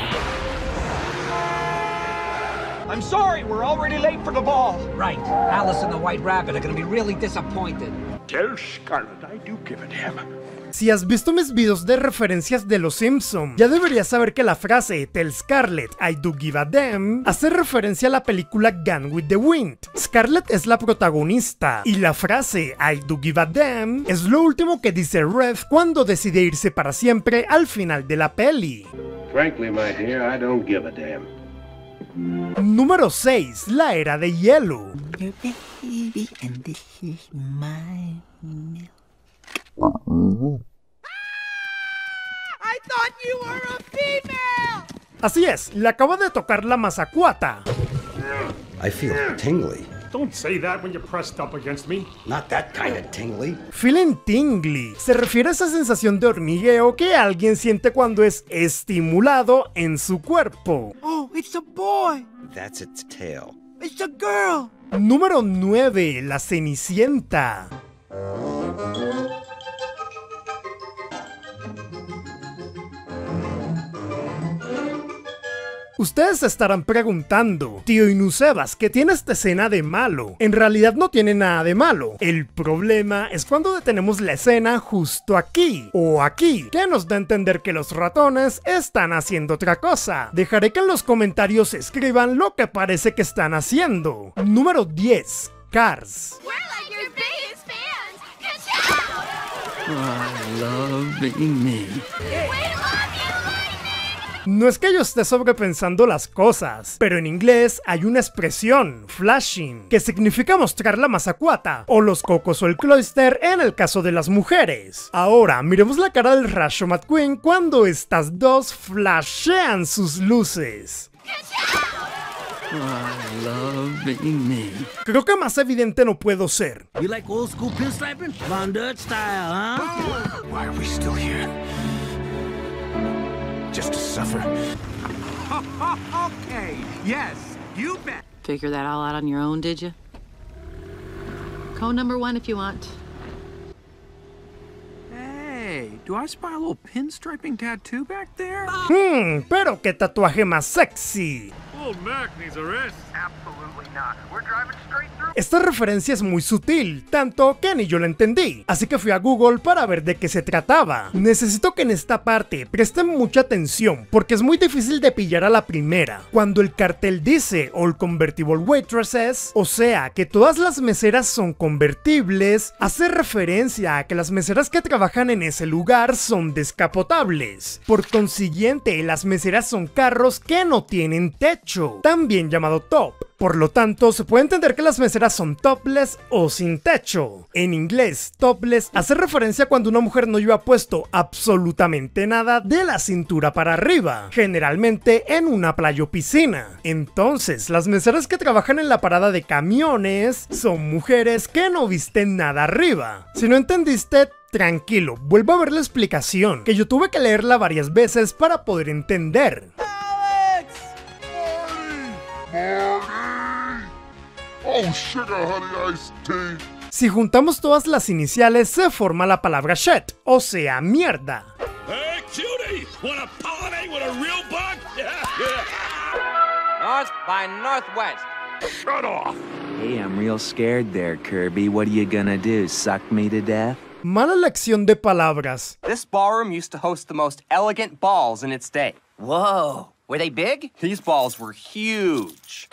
I'm sorry, we're already late for the ball. Right. Alice and the White Rabbit are gonna be really disappointed. Tell Scarlet I do give a damn. Si has visto mis videos de referencias de Los Simpson, ya deberías saber que la frase Tell Scarlett I do give a damn hace referencia a la película Gone with the Wind. Scarlett es la protagonista y la frase I do give a damn es lo último que dice Red cuando decide irse para siempre al final de la peli. Frankly, my dear, I don't give a damn. Número 6. La Era de Hielo. Your baby and this is my milk. I thought you were a female! Así es, le acaba de tocar la mazacuata. I feel tingly. Don't say that when you're pressed up against me. Not that kind of tingly. Feeling tingly se refiere a esa sensación de hormigueo que alguien siente cuando es estimulado en su cuerpo. Oh, it's a boy! That's its tail. It's a girl! Número 9. La Cenicienta. Ustedes se estarán preguntando, tío Inusebas, ¿qué tiene esta escena de malo? En realidad no tiene nada de malo. El problema es cuando detenemos la escena justo aquí o aquí, que nos da a entender que los ratones están haciendo otra cosa. Dejaré que en los comentarios escriban lo que parece que están haciendo. Número 10. Cars. I love being me. No es que yo esté sobrepensando las cosas, pero en inglés hay una expresión, flashing, que significa mostrar la mazacuata, o los cocos o el cloister en el caso de las mujeres. Ahora, miremos la cara del Rasho McQueen cuando estas dos flashean sus luces. I love being me. Creo que más evidente no puedo ser. You like old school pinstriping? Von Dutch style, huh? Why are we still here? Just to suffer. Okay, yes, you bet. Figure that all out on your own, did you? Cone number 1 if you want. Hey, do I spy a little pinstriping tattoo back there? Pero qué tatuaje más sexy. Old Mac needs a rest. Absolutely not. We're driving straight through. Esta referencia es muy sutil, tanto que ni yo la entendí, así que fui a Google para ver de qué se trataba. Necesito que en esta parte presten mucha atención, porque es muy difícil de pillar a la primera. Cuando el cartel dice All Convertible Waitresses, o sea que todas las meseras son convertibles, hace referencia a que las meseras que trabajan en ese lugar son descapotables. Por consiguiente, las meseras son carros que no tienen techo. techo, también llamado top. Por lo tanto, se puede entender que las meseras son topless o sin techo. En inglés, topless hace referencia a cuando una mujer no lleva puesto absolutamente nada de la cintura para arriba, generalmente en una playa o piscina. Entonces, las meseras que trabajan en la parada de camiones son mujeres que no visten nada arriba. Si no entendiste, tranquilo, vuelvo a ver la explicación, que yo tuve que leerla varias veces para poder entender. Oh, sugar honey iced tea. Si juntamos todas las iniciales, se forma la palabra shit, o sea, mierda. Hey, cutie! Wanna pollinate with a real bug? North by northwest. Shut off! Hey, I'm real scared there, Kirby. What are you gonna do, suck me to death? Mala elección de palabras. This ballroom used to host the most elegant balls in its day. Whoa! Were they big? These balls were huge.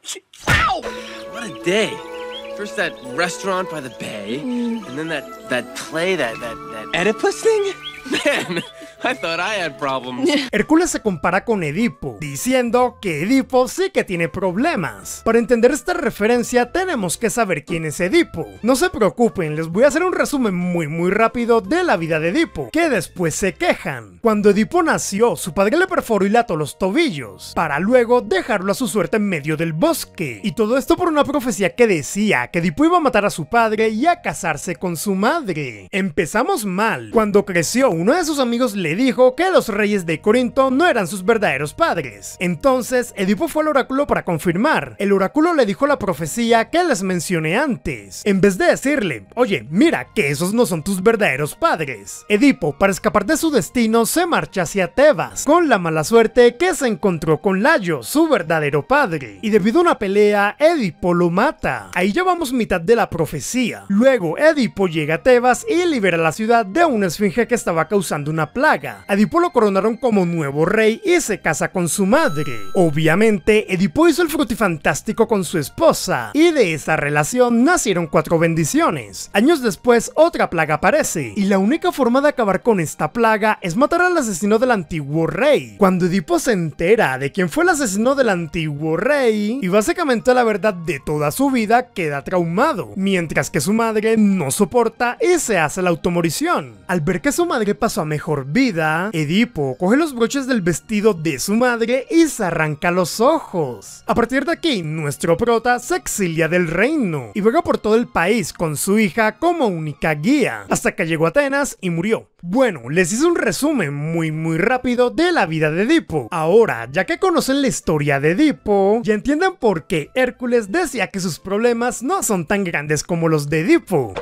Ow! What a day. First that restaurant by the bay, and then that play, that Oedipus thing? Man, I thought I had problems. Hércules se compara con Edipo, diciendo que Edipo sí que tiene problemas. Para entender esta referencia tenemos que saber quién es Edipo. No se preocupen, les voy a hacer un resumen muy rápido de la vida de Edipo, que después se quejan. Cuando Edipo nació, su padre le perforó y le ató los tobillos, para luego dejarlo a su suerte en medio del bosque. Y todo esto por una profecía que decía que Edipo iba a matar a su padre y a casarse con su madre. Empezamos mal. Cuando creció, uno de sus amigos le dijo que los reyes de Corinto no eran sus verdaderos padres. Entonces, Edipo fue al oráculo para confirmar. El oráculo le dijo la profecía que les mencioné antes, en vez de decirle, oye, mira que esos no son tus verdaderos padres. Edipo, para escapar de su destino, se marcha hacia Tebas, con la mala suerte que se encontró con Layo, su verdadero padre. Y debido a una pelea, Edipo lo mata. Ahí llevamos mitad de la profecía. Luego, Edipo llega a Tebas y libera la ciudad de una esfinge que estaba causando una plaga. A Edipo lo coronaron como nuevo rey y se casa con su madre. Obviamente, Edipo hizo el frutifantástico con su esposa, y de esa relación nacieron 4 bendiciones. Años después, otra plaga aparece, y la única forma de acabar con esta plaga es matar al asesino del antiguo rey. Cuando Edipo se entera de quién fue el asesino del antiguo rey, y básicamente la verdad de toda su vida, queda traumado, mientras que su madre no soporta y se hace la automorición. Al ver que su madre pasó a mejor vida, Edipo coge los broches del vestido de su madre y se arranca los ojos. A partir de aquí, nuestro prota se exilia del reino y vaga por todo el país con su hija como única guía, hasta que llegó a Atenas y murió. Bueno, les hice un resumen muy rápido de la vida de Edipo. Ahora, ya que conocen la historia de Edipo, ya entienden por qué Hércules decía que sus problemas no son tan grandes como los de Edipo.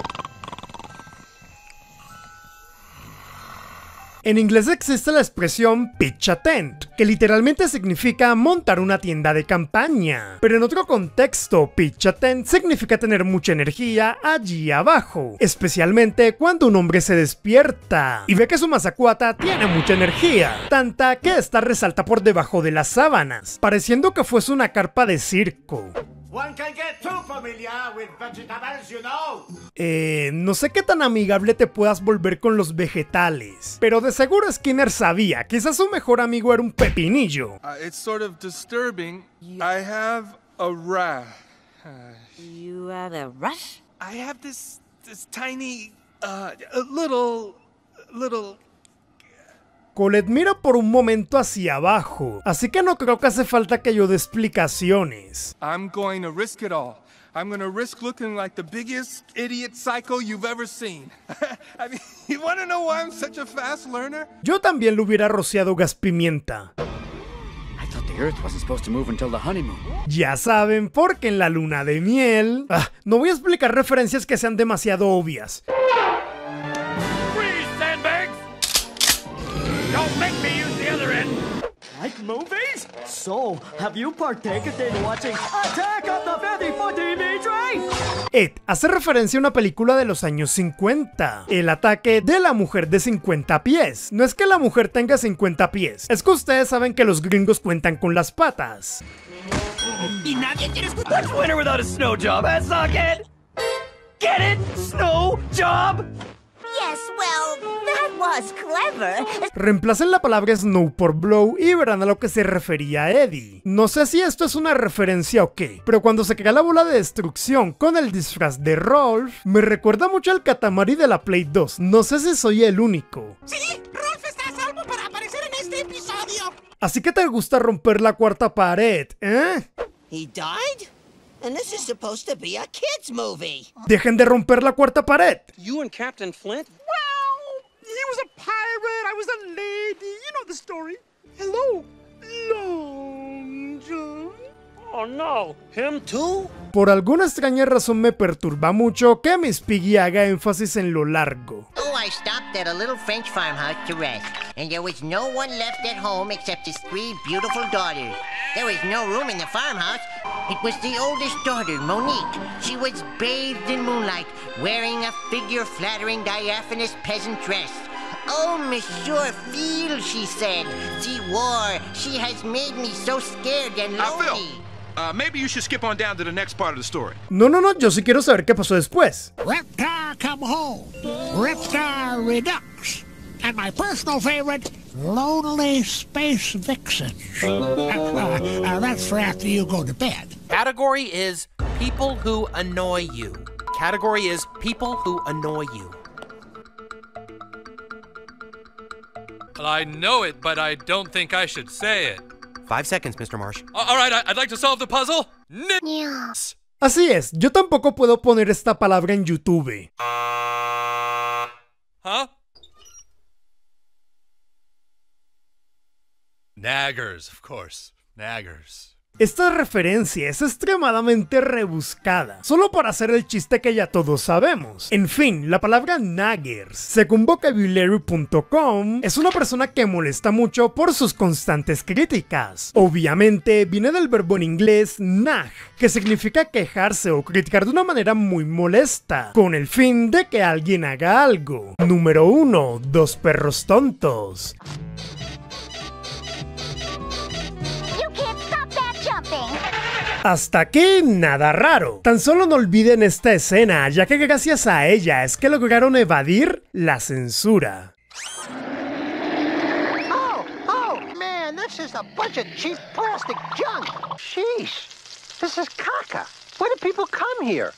En inglés existe la expresión pitch a tent, que literalmente significa montar una tienda de campaña. Pero en otro contexto, pitch a tent significa tener mucha energía allí abajo, especialmente cuando un hombre se despierta y ve que su mazacuata tiene mucha energía, tanta que esta resalta por debajo de las sábanas, pareciendo que fuese una carpa de circo. One can get too familiar with vegetables, you know. No sé qué tan amigable te puedas volver con los vegetales, pero de seguro Skinner sabía, quizás su mejor amigo era un pepinillo. It's sort of disturbing. I have a rash. You have a rush? I have this tiny, little... Colette mira por un momento hacia abajo, así que no creo que hace falta que yo dé explicaciones. I'm going to risk it all. I'm going to risk looking like the biggest idiot psycho you've ever seen. I mean, you want to know why I'm such a fast learner? Yo también le hubiera rociado gas pimienta. I thought the Earth wasn't supposed to move until the honeymoon. Ya saben, porque en la luna de miel... no voy a explicar referencias que sean demasiado obvias. Don't make me use the other end! Like movies? So, have you partaken in watching Attack on the 50 TV train? Ed hace referencia a una película de los años 50, el ataque de la mujer de 50 pies. No es que la mujer tenga 50 pies, es que ustedes saben que los gringos cuentan con las patas. Y nadie quiere escuchar. What's winter without a snow job, eh, Socket? Get it? Snow job? Yes, well, that was clever. Reemplacen la palabra snow por blow y verán a lo que se refería Eddie. No sé si esto es una referencia o qué, pero cuando se crea la bola de destrucción con el disfraz de Rolf, me recuerda mucho al Katamari de la Play 2. No sé si soy el único. Sí, Rolf está a salvo para aparecer en este episodio. Así que te gusta romper la cuarta pared, ¿eh? He died? And this is supposed to be a kids movie. Dejen de romper la cuarta pared. You and Captain Flint? Well, he was a pirate, I was a lady. You know the story. Hello, Long John. Oh no, him too? Por alguna extraña razón me perturba mucho que Miss Piggy haga énfasis en lo largo. Oh, I stopped at a little French farmhouse to rest, and there was no one left at home except his 3 beautiful daughters. There was no room in the farmhouse. It was the oldest daughter, Monique. She was bathed in moonlight, wearing a figure-flattering diaphanous peasant dress. Oh, Monsieur Phil, she said. The war, she has made me so scared and lonely. Maybe you should skip on down to the next part of the story. No, yo sí quiero saber qué pasó después. Reptar come home. Reptar Redux. And my personal favorite, Lonely Space Vixen. That's for after you go to bed. Category is people who annoy you. Category is people who annoy you. Well, I know it, but I don't think I should say it. 5 seconds, Mr. Marsh. All right, I'd like to solve the puzzle. Así es, yo tampoco puedo poner esta palabra en YouTube. Huh? Naggers, of course. Naggers. Esta referencia es extremadamente rebuscada, solo para hacer el chiste que ya todos sabemos. En fin, la palabra naggers, según vocabulary.com, es una persona que molesta mucho por sus constantes críticas. Obviamente viene del verbo en inglés nag, que significa quejarse o criticar de una manera muy molesta, con el fin de que alguien haga algo. Número 1. 2 perros tontos. Hasta aquí nada raro. Tan solo no olviden esta escena, ya que gracias a ella es que lograron evadir la censura. Oh, man, this is a bunch of cheap plastic junk. Sheesh, this is caca. Why do people come here?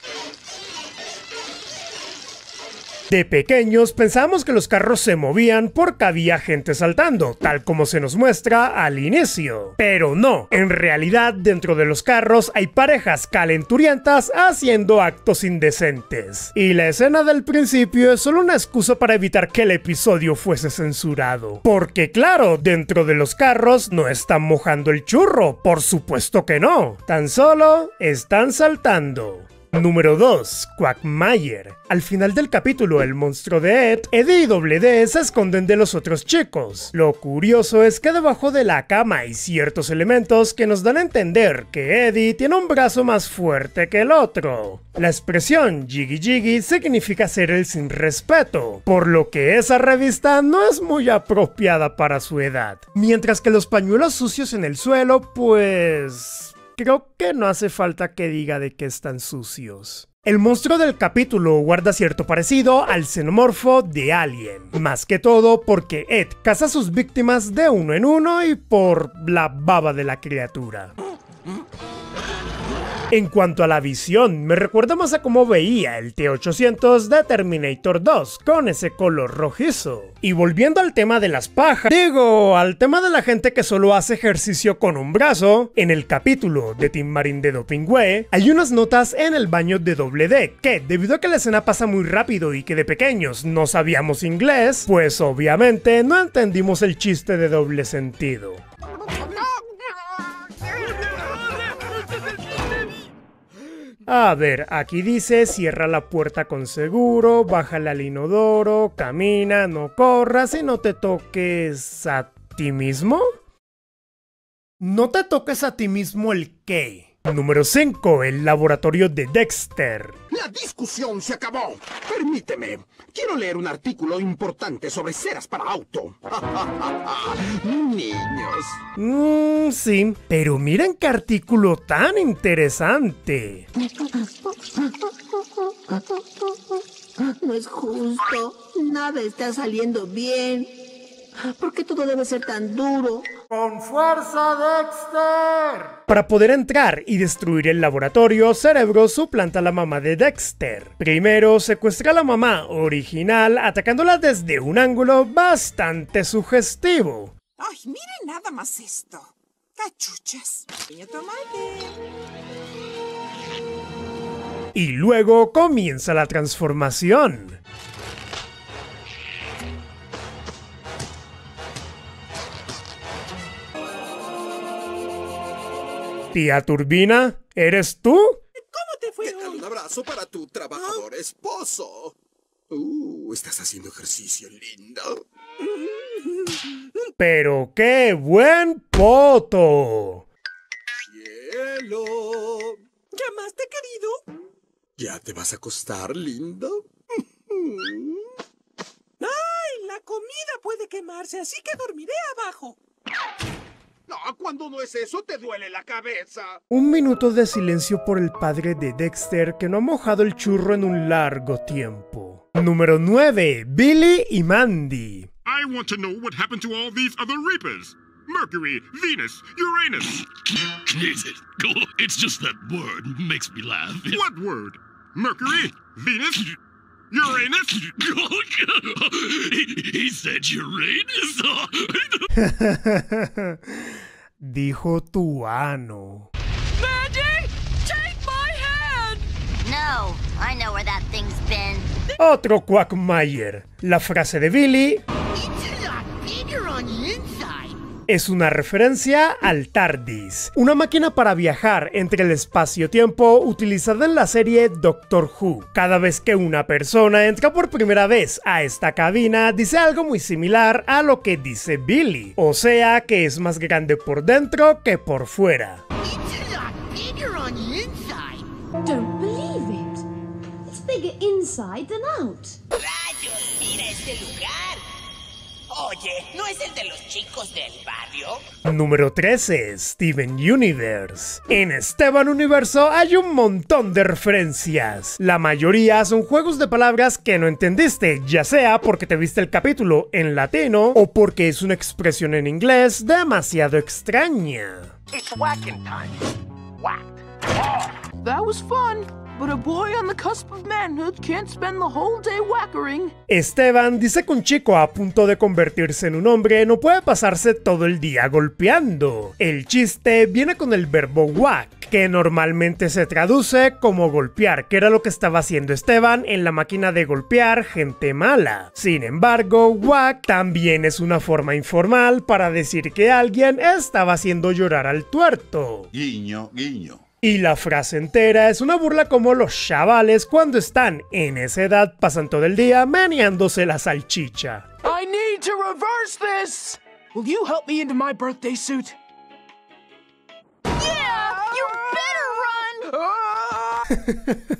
De pequeños pensábamos que los carros se movían porque había gente saltando, tal como se nos muestra al inicio. Pero no, en realidad dentro de los carros hay parejas calenturientas haciendo actos indecentes. Y la escena del principio es solo una excusa para evitar que el episodio fuese censurado. Porque claro, dentro de los carros no están mojando el churro, por supuesto que no. Tan solo están saltando. Número 2. Quagmire. Al final del capítulo, el monstruo de Ed, Eddie y Double D se esconden de los otros chicos. Lo curioso es que debajo de la cama hay ciertos elementos que nos dan a entender que Eddie tiene un brazo más fuerte que el otro. La expresión Jiggy Jiggy significa ser el sin respeto, por lo que esa revista no es muy apropiada para su edad. Mientras que los pañuelos sucios en el suelo, pues... creo que no hace falta que diga de qué están sucios. El monstruo del capítulo guarda cierto parecido al xenomorfo de Alien, más que todo porque Ed caza a sus víctimas de uno en uno y por la baba de la criatura. En cuanto a la visión, me recuerda más a cómo veía el T-800 de Terminator 2, con ese color rojizo. Y volviendo al tema de las pajas, al tema de la gente que solo hace ejercicio con un brazo, en el capítulo de Team Marine de Dopingüe, hay unas notas en el baño de Double D, que debido a que la escena pasa muy rápido y que de pequeños no sabíamos inglés, pues obviamente no entendimos el chiste de doble sentido. A ver, aquí dice, cierra la puerta con seguro, bájale al inodoro, camina, no corras y no te toques a ti mismo. ¿No te toques a ti mismo el qué? Número 5. El laboratorio de Dexter. La discusión se acabó. Permíteme. Quiero leer un artículo importante sobre ceras para auto. Niños. Sí, pero miren qué artículo tan interesante. No es justo. Nada está saliendo bien. ¿Por qué todo debe ser tan duro? ¡Con fuerza, Dexter! Para poder entrar y destruir el laboratorio, Cerebro suplanta a la mamá de Dexter. Primero secuestra a la mamá original, atacándola desde un ángulo bastante sugestivo. ¡Ay, miren nada más esto! ¡Cachuchas! ¡Pequeño tomate! Y luego comienza la transformación. Tía Turbina, ¿eres tú? ¿Cómo te fue hoy? Un abrazo para tu trabajador esposo. Estás haciendo ejercicio, lindo. ¡Pero qué buen poto! ¡Cielo! ¿Llamaste, querido? ¿Ya te vas a acostar, lindo? ¡Ay! La comida puede quemarse, así que dormiré abajo. No, cuando no es eso, te duele la cabeza. Un minuto de silencio por el padre de Dexter que no ha mojado el churro en un largo tiempo. Número 9. Billy y Mandy. I want to know what happened to all these other Reapers. Mercury, Venus, Uranus. It's just that word makes me laugh. What word? Mercury, Venus, Uranus? He said Uranus. Dijo tu ano. Mandy, take my hand. No, I know where that thing's been. Otro Quagmire. La frase de Billy es una referencia al TARDIS, una máquina para viajar entre el espacio-tiempo utilizada en la serie Doctor Who. Cada vez que una persona entra por primera vez a esta cabina, dice algo muy similar a lo que dice Billy, o sea que es más grande por dentro que por fuera. Don't believe it. It's bigger inside than out. ¡Rayos! ¡Mira este lugar! Oye, ¿no es el de los chicos del barrio? Número 13. Steven Universe. En Steven Universo hay un montón de referencias. La mayoría son juegos de palabras que no entendiste, ya sea porque te viste el capítulo en latino o porque es una expresión en inglés demasiado extraña. It's whacking time. Whacked. That was fun. But a boy on the cusp of manhood can't spend the whole day whackering. Esteban dice que un chico a punto de convertirse en un hombre no puede pasarse todo el día golpeando. El chiste viene con el verbo whack, que normalmente se traduce como golpear, que era lo que estaba haciendo Esteban en la máquina de golpear gente mala. Sin embargo, whack también es una forma informal para decir que alguien estaba haciendo llorar al tuerto. Guiño, guiño. Y la frase entera es una burla como los chavales cuando están en esa edad pasan todo el día meneándose la salchicha. I need to reverse this. Will you help me into my birthday suit? Yeah, you better run.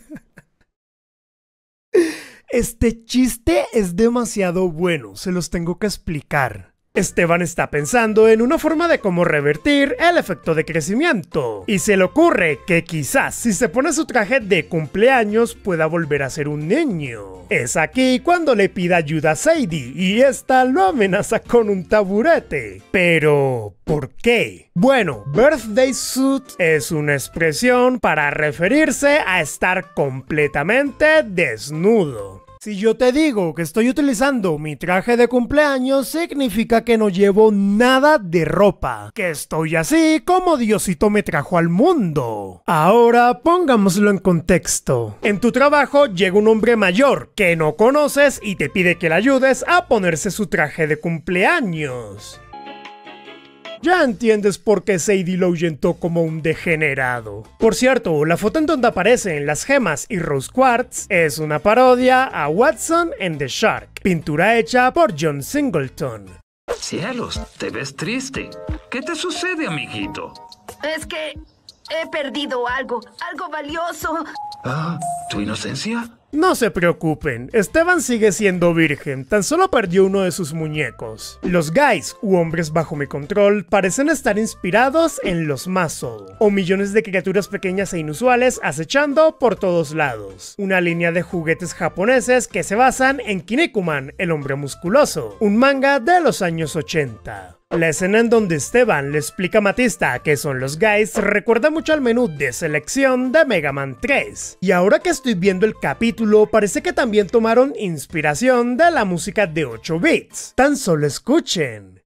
Este chiste es demasiado bueno, se los tengo que explicar. Esteban está pensando en una forma de cómo revertir el efecto de crecimiento, y se le ocurre que quizás si se pone su traje de cumpleaños pueda volver a ser un niño. Es aquí cuando le pide ayuda a Sadie y esta lo amenaza con un taburete. Pero, ¿por qué? Bueno, birthday suit es una expresión para referirse a estar completamente desnudo. Si yo te digo que estoy utilizando mi traje de cumpleaños, significa que no llevo nada de ropa, que estoy así como Diosito me trajo al mundo. Ahora pongámoslo en contexto. En tu trabajo llega un hombre mayor que no conoces y te pide que le ayudes a ponerse su traje de cumpleaños. Ya entiendes por qué Sadie lo ahuyentó como un degenerado. Por cierto, la foto en donde aparecen las gemas y Rose Quartz es una parodia a Watson and the Shark, pintura hecha por John Singleton. Cielos, te ves triste. ¿Qué te sucede, amiguito? Es que he perdido algo valioso. Ah, ¿tu inocencia? No se preocupen, Esteban sigue siendo virgen, tan solo perdió uno de sus muñecos. Los guys, u hombres bajo mi control, parecen estar inspirados en los Muscle, o millones de criaturas pequeñas e inusuales acechando por todos lados. Una línea de juguetes japoneses que se basan en Kinnikuman, el hombre musculoso, un manga de los años 80. La escena en donde Esteban le explica a Matista qué son los guys recuerda mucho al menú de selección de Mega Man 3. Y ahora que estoy viendo el capítulo, parece que también tomaron inspiración de la música de 8 bits. Tan solo escuchen.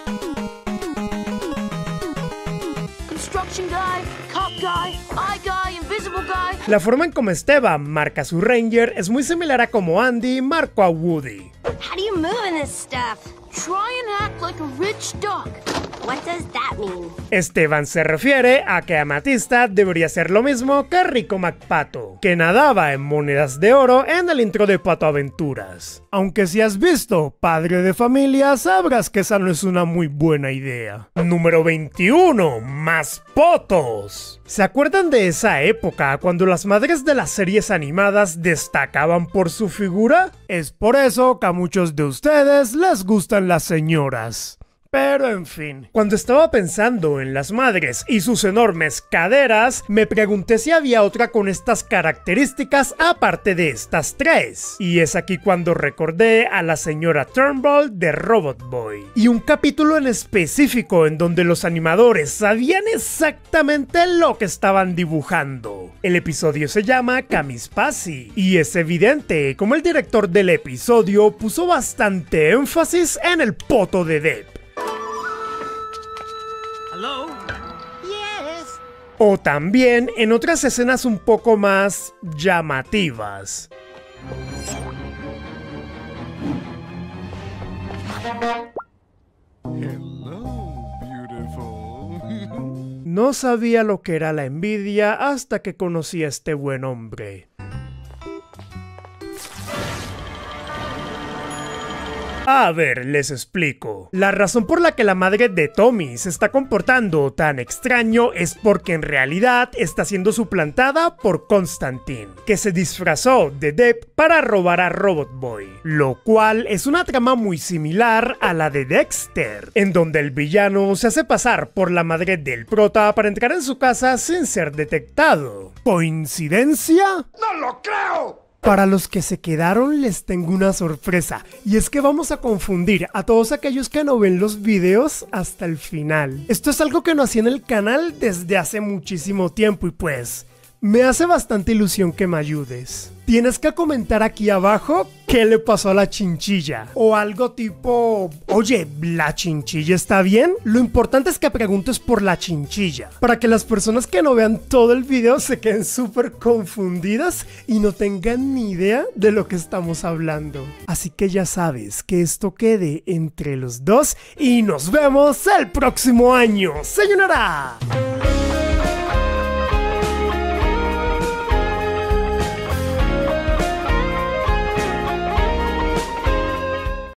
Construction guy, cop guy, eye guy, invisible guy. La forma en como Esteban marca a su Ranger es muy similar a como Andy marcó a Woody. How do you move in this stuff? Try and act like a rich duck. What does that mean? Esteban se refiere a que Amatista debería ser lo mismo que Rico McPato, que nadaba en monedas de oro en el intro de Pato Aventuras. Aunque si has visto Padre de Familia, sabrás que esa no es una muy buena idea. Número 21. Más potos. ¿Se acuerdan de esa época cuando las madres de las series animadas destacaban por su figura? Es por eso que a muchos de ustedes les gustan las señoras. Pero en fin, cuando estaba pensando en las madres y sus enormes caderas, me pregunté si había otra con estas características aparte de estas tres. Y es aquí cuando recordé a la señora Turnbull de Robot Boy. Y un capítulo en específico en donde los animadores sabían exactamente lo que estaban dibujando. El episodio se llama Kamispasi. Y es evidente como el director del episodio puso bastante énfasis en el poto de Deb. Hello? Yes. O también en otras escenas un poco más llamativas. No sabía lo que era la envidia hasta que conocí a este buen hombre. A ver, les explico. La razón por la que la madre de Tommy se está comportando tan extraño es porque en realidad está siendo suplantada por Constantine, que se disfrazó de Deb para robar a Robot Boy, lo cual es una trama muy similar a la de Dexter, en donde el villano se hace pasar por la madre del prota para entrar en su casa sin ser detectado. ¿Coincidencia? ¡No lo creo! Para los que se quedaron les tengo una sorpresa, y es que vamos a confundir a todos aquellos que no ven los videos hasta el final. Esto es algo que no hacía en el canal desde hace muchísimo tiempo y pues me hace bastante ilusión que me ayudes. Tienes que comentar aquí abajo qué le pasó a la chinchilla. O algo tipo, oye, ¿la chinchilla está bien? Lo importante es que preguntes por la chinchilla, para que las personas que no vean todo el video se queden súper confundidas y no tengan ni idea de lo que estamos hablando. Así que ya sabes, que esto quede entre los dos y nos vemos el próximo año. ¡Sayonara!